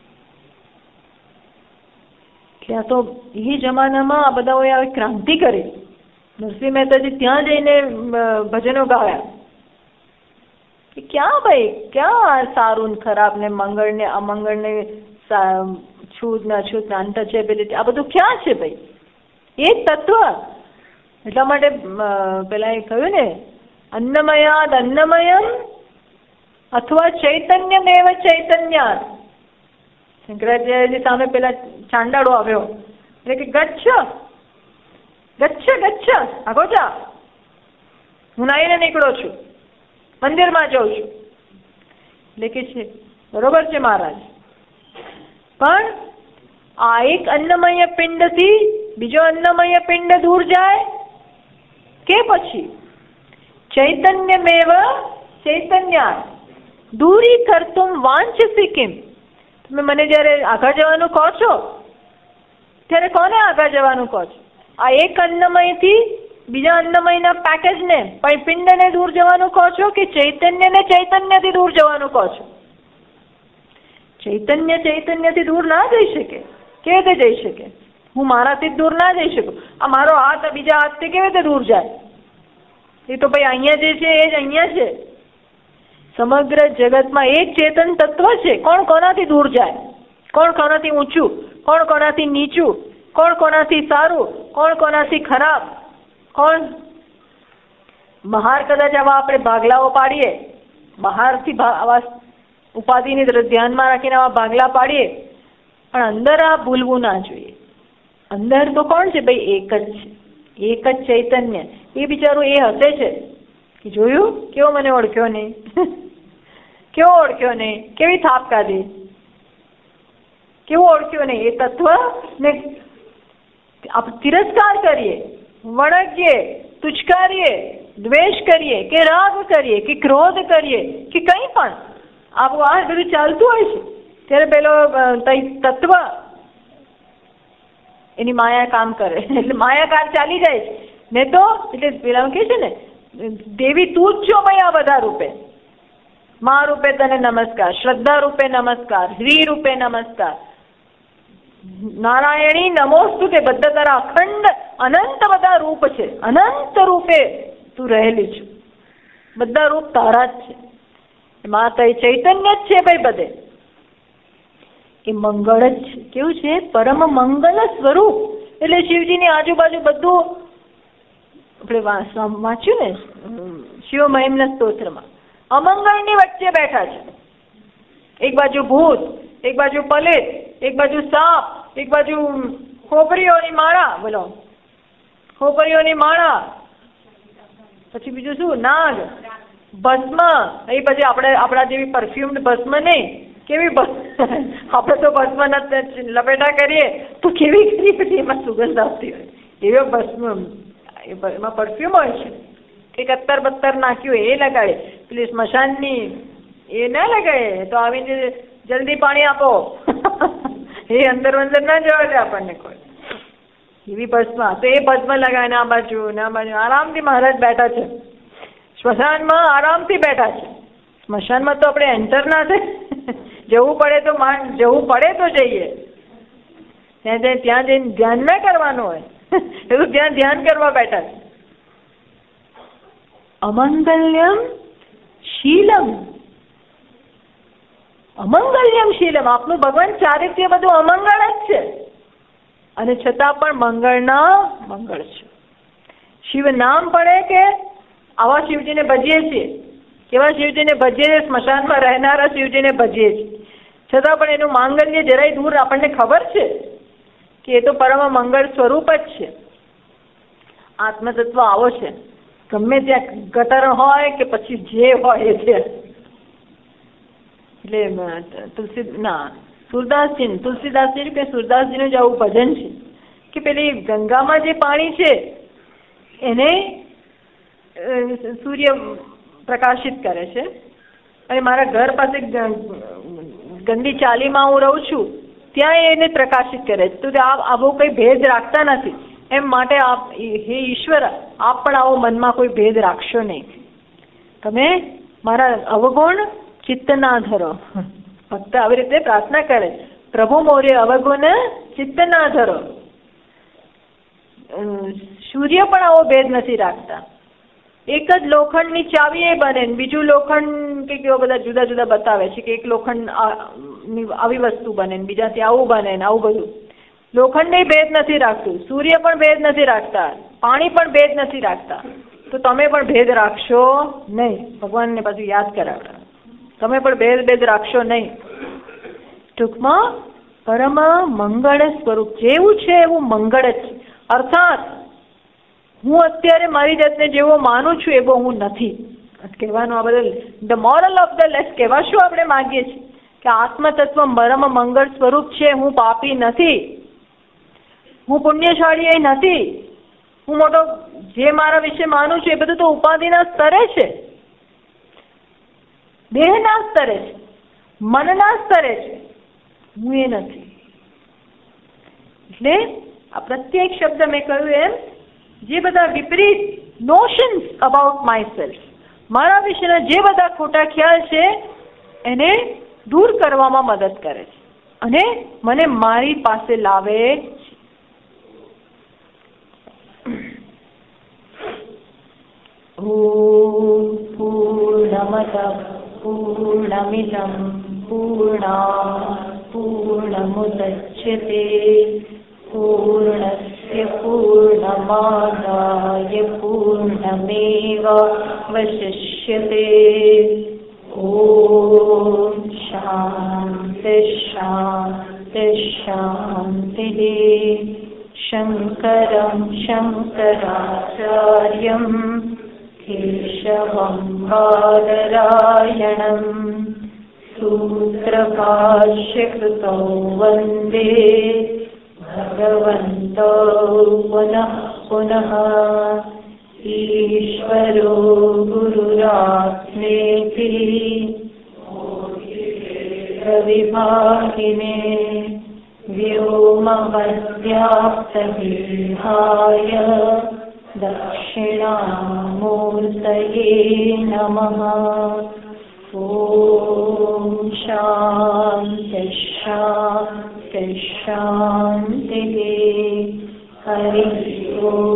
એટલે આ તો એ જમાનામાં આ બધાઓએ આવી ક્રાંતિ કરી. નરસિંહ મહેતાજી ત્યાં જઈને ભજનો ગાયા કે ક્યાં ભાઈ, ક્યાં સારું ને ખરાબ ને મંગળ ને અમંગળ ને છૂત ને અછૂત ને અનટચેબિલિટી, આ બધું ક્યાં છે ભાઈ? એ જ તત્વ. એટલા માટે પેલા એ કહ્યું ને, અન્નમયાદ અન્નમયમ અથવા ચૈતન્યમેવ ચૈતન્યાત. શંકરાચાર્યજી સામે પેલા ચાંડાળો આવ્યો એટલે કે ગચ્છ ગચ્છ ગચ્છ આગો જા, હું નાઈને નીકળો છું, મંદિરમાં જાઉં છું. એટલે કે છે બરોબર છે મહારાજ, પણ આ એક અન્નમય પિંડથી બીજો અન્નમય પિંડ દૂર જાય કે પછી ચૈતન્યમેવ ચૈતન્યાત દૂરી કર્તુમ વાંચસી કિમ. તમે મને જ્યારે આગળ જવાનું કહો છો ત્યારે કોને આગળ જવાનું કહો છો? આ એક અન્નમયથી બીજા અન્નમયના પેકેજને પિંડને દૂર જવાનું કહો છો કે ચૈતન્યને ચૈતન્યથી દૂર જવાનું કહો છો? ચૈતન્ય ચૈતન્યથી દૂર ના જઈ શકે. કેવી રીતે જઈ શકે? હું મારાથી જ દૂર ના જઈ શકું. આ મારો હાથ બીજા હાથથી કેવી રીતે દૂર જાય? એ તો ભાઈ અહીંયા જે છે એ જ અહીંયા છે. સમગ્ર જગતમાં એક ચેતન તત્વ છે. કોણ કોનાથી દૂર જાય? કોણ કોનાથી ઊંચું? કોણ કોનાથી નીચું? કોણ કોનાથી સારું? કોણ કોનાથી ખરાબ? કોણ બહાર કદાચ આવા આપણે ભાગલાઓ પાડીએ, બહારથી આવા ઉપાધિની ધ્યાનમાં રાખીને આવા ભાગલા પાડીએ, પણ અંદર આ ભૂલવું ના જોઈએ. અંદર તો કોણ છે ભાઈ? એક જ છે, એક જ ચૈતન્ય. એ બિચારું એ હસે છે કે જોયું કેવો મને ઓળખ્યો નહીં, કેવો ઓળખ્યો નહીં, કેવી થાપ કાઢી, કેવું ઓળખ્યો નહીં. એ તત્વ ને આપણે તિરસ્કાર કરીએ, વણગીએ, તુચકારીએ, દ્વેષ કરીએ કે રાગ કરીએ કે ક્રોધ કરીએ કે કંઈ પણ આવું આ બધું ચાલતું હોય છે, ત્યારે પેલો તત્વ એની માયા કામ કરે એટલે માયાકાર ચાલી જાય છે. ને તો એટલે પેલા કહે છે ને, દેવી તું જ છો ભાઈ આ બધા રૂપે. મા રૂપે તને નમસ્કાર, શ્રદ્ધા રૂપે નમસ્કાર, હ્રી રૂપે નમસ્કાર, નારાયણી નમોસ્તુ તે. બધા તારા અખંડ અનંત બધા રૂપ છે, અનંત રૂપે તું રહેલી છું, બધા રૂપ તારા જ છે. માતા એ ચૈતન્ય જ છે ભાઈ બધે. એ મંગળ જ છે. કેવું છે? પરમ મંગલ સ્વરૂપ. એટલે શિવજીની આજુબાજુ બધું આપણે વાંચ્યું ને શિવ મહિમના સ્તોત્રમાં, અમંગળની વચ્ચે બેઠા છે. એક બાજુ ભૂત, એક બાજુ પલેત, એક બાજુ સાપ, એક બાજુ ખોપરીઓની માળા, બોલો ખોપરીઓની માળા, પછી બીજું શું? નાગ, ભસ્મ. એ પછી આપણે આપણા જેવી પરફ્યુમ્ડ ભસ્મ નહીં, કેવી આપણે તો ભસ્મ લપેટા કરીએ તો કેવી કરી પછી એમાં સુગંધ આવતી હોય એવો ભસ્મ, એમાં પરફ્યુમ હોય છે. કંઈક અત્તર બત્તર નાખ્યું એ લગાડે, પેલી સ્મશાનની એ ના લગાડે તો આવીને જલ્દી પાણી આપો એ અંદર અંદર ના જવા દે આપણને કોઈ. એવી ભસ્મ તો એ ભસ્મ લગાવે ને આ બાજુ ને આ બાજુ આરામથી મહારાજ બેઠા છે. સ્મશાનમાં આરામથી બેઠા છે. સ્મશાનમાં તો આપણે એન્ટર ના થાય, જવું પડે તો જવું પડે તો જઈએ. ત્યાં જઈને ત્યાં જઈને ધ્યાન ના કરવાનું હોય એ તો ત્યાં ધ્યાન કરવા બેઠા છે. અમંગલ્યમ શીલમ, અમંગલ્યમ શીલમ. આપનું ભગવાન ચારિત્ર્ય બધું અમંગળ જ છે અને છતાં પણ મંગળના મંગળ છે. શિવ નામ પડે કે આવા શિવજીને ભજીએ છીએ, કેવા શિવજીને ભજીએ છીએ? સ્મશાનમાં રહેનારા શિવજીને ભજીએ છીએ, છતાં પણ એનું માંગલ્ય જરાય દૂર આપણને ખબર છે કે એ તો પરમ મંગળ સ્વરૂપ જ છે. આત્મતત્વ આવો છે. ગમે ત્યાં ગટર હોય કે પછી જે હોય એ છે. એટલે તુલસી ના સુરદાસજી તુલસીદાસજી કે સુરદાસજીનું જ આવું ભજન છે કે પેલી ગંગામાં જે પાણી છે એને સૂર્ય પ્રકાશિત કરે છે અને મારા ઘર પાસે ગંદી ચાલીમાં હું રહું છું ત્યાં એને પ્રકાશિત કરે છે. તો આવો કંઈ ભેદ રાખતા નથી. એમ માટે આપ હે ઈશ્વર આપ પણ આવો મનમાં કોઈ ભેદ રાખશો નહીં. તમે મારા અવગુણ ચિત્ત ના ધરો. ભક્ત આવી રીતે પ્રાર્થના કરે, પ્રભુ મોરે અવગુણ ચિત્ત ના ધરો. સૂર્ય પણ આવો ભેદ નથી રાખતા. એક જ લોખંડની ચાવી એ બને, બીજું લોખંડ કે કેવો બધા જુદા જુદા બતાવે છે કે એક લોખંડ આવી વસ્તુ બને, બીજાથી આવું બને ને આવું બધું. લોખંડ ભેદ નથી રાખતું, સૂર્ય પણ ભેદ નથી રાખતા, પાણી પણ ભેદ નથી રાખતા. તો તમે પણ ભેદ રાખશો નહીં. ભગવાનને પાછું યાદ કરાવડા, તમે પણ ભેદ ભેદ રાખશો નહીં. ટૂંકમાં પરમ મંગળ સ્વરૂપ જેવું છે એવું મંગળ જ છે. અર્થાત હું અત્યારે મારી જાતને જેવો માનું છું એવો હું નથી કહેવાનું. આ બદલ the moral of the lesson કહેવા શું આપણે માંગીએ છીએ કે આત્મતત્વ પરમ મંગળ સ્વરૂપ છે. હું પાપી નથી, હું પુણ્યશાળી નથી, હું મોટો જે મારા વિશે માનું છું એ બધું તો ઉપાધિના સ્તરે છે, દેહના સ્તરે છે, મનના સ્તરે છે. હું એ નથી. એટલે આ પ્રત્યેક શબ્દ મેં કહ્યું એમ જે બધા વિપરીત નોશન્સ અબાઉટ માય સેલ્ફ, મારા વિશેના જે બધા ખોટા ખ્યાલ છે એને દૂર કરવામાં મદદ કરે છે અને મને મારી પાસે લાવે છે. ઓમ પૂર્ણમદ પૂર્ણમિદં પૂર્ણાત પૂર્ણમુદચ્યતે પૂર્ણસ્ય પૂર્ણમાદાય પૂર્ણમેવાવશિષ્યતે. ઓમ શાંતિ શાંતિ શાંતિ. શંકરં શંકરાચાર્યં કેશવં બાદરાયણં સૂત્રભાષ્યકૃતૌ વંદે ભગવન્તો પુનઃ પુનઃ. ઈશ્વરો ગુરુરાત્મેતિ પ્રવિભાગિને વ્યોમવદ્વ્યાપ્તદેહાય દક્ષિણામૂર્તયે નમઃ. ઓમ શાંતિ શાંતિ શાંતિ. હરિ ઓમ.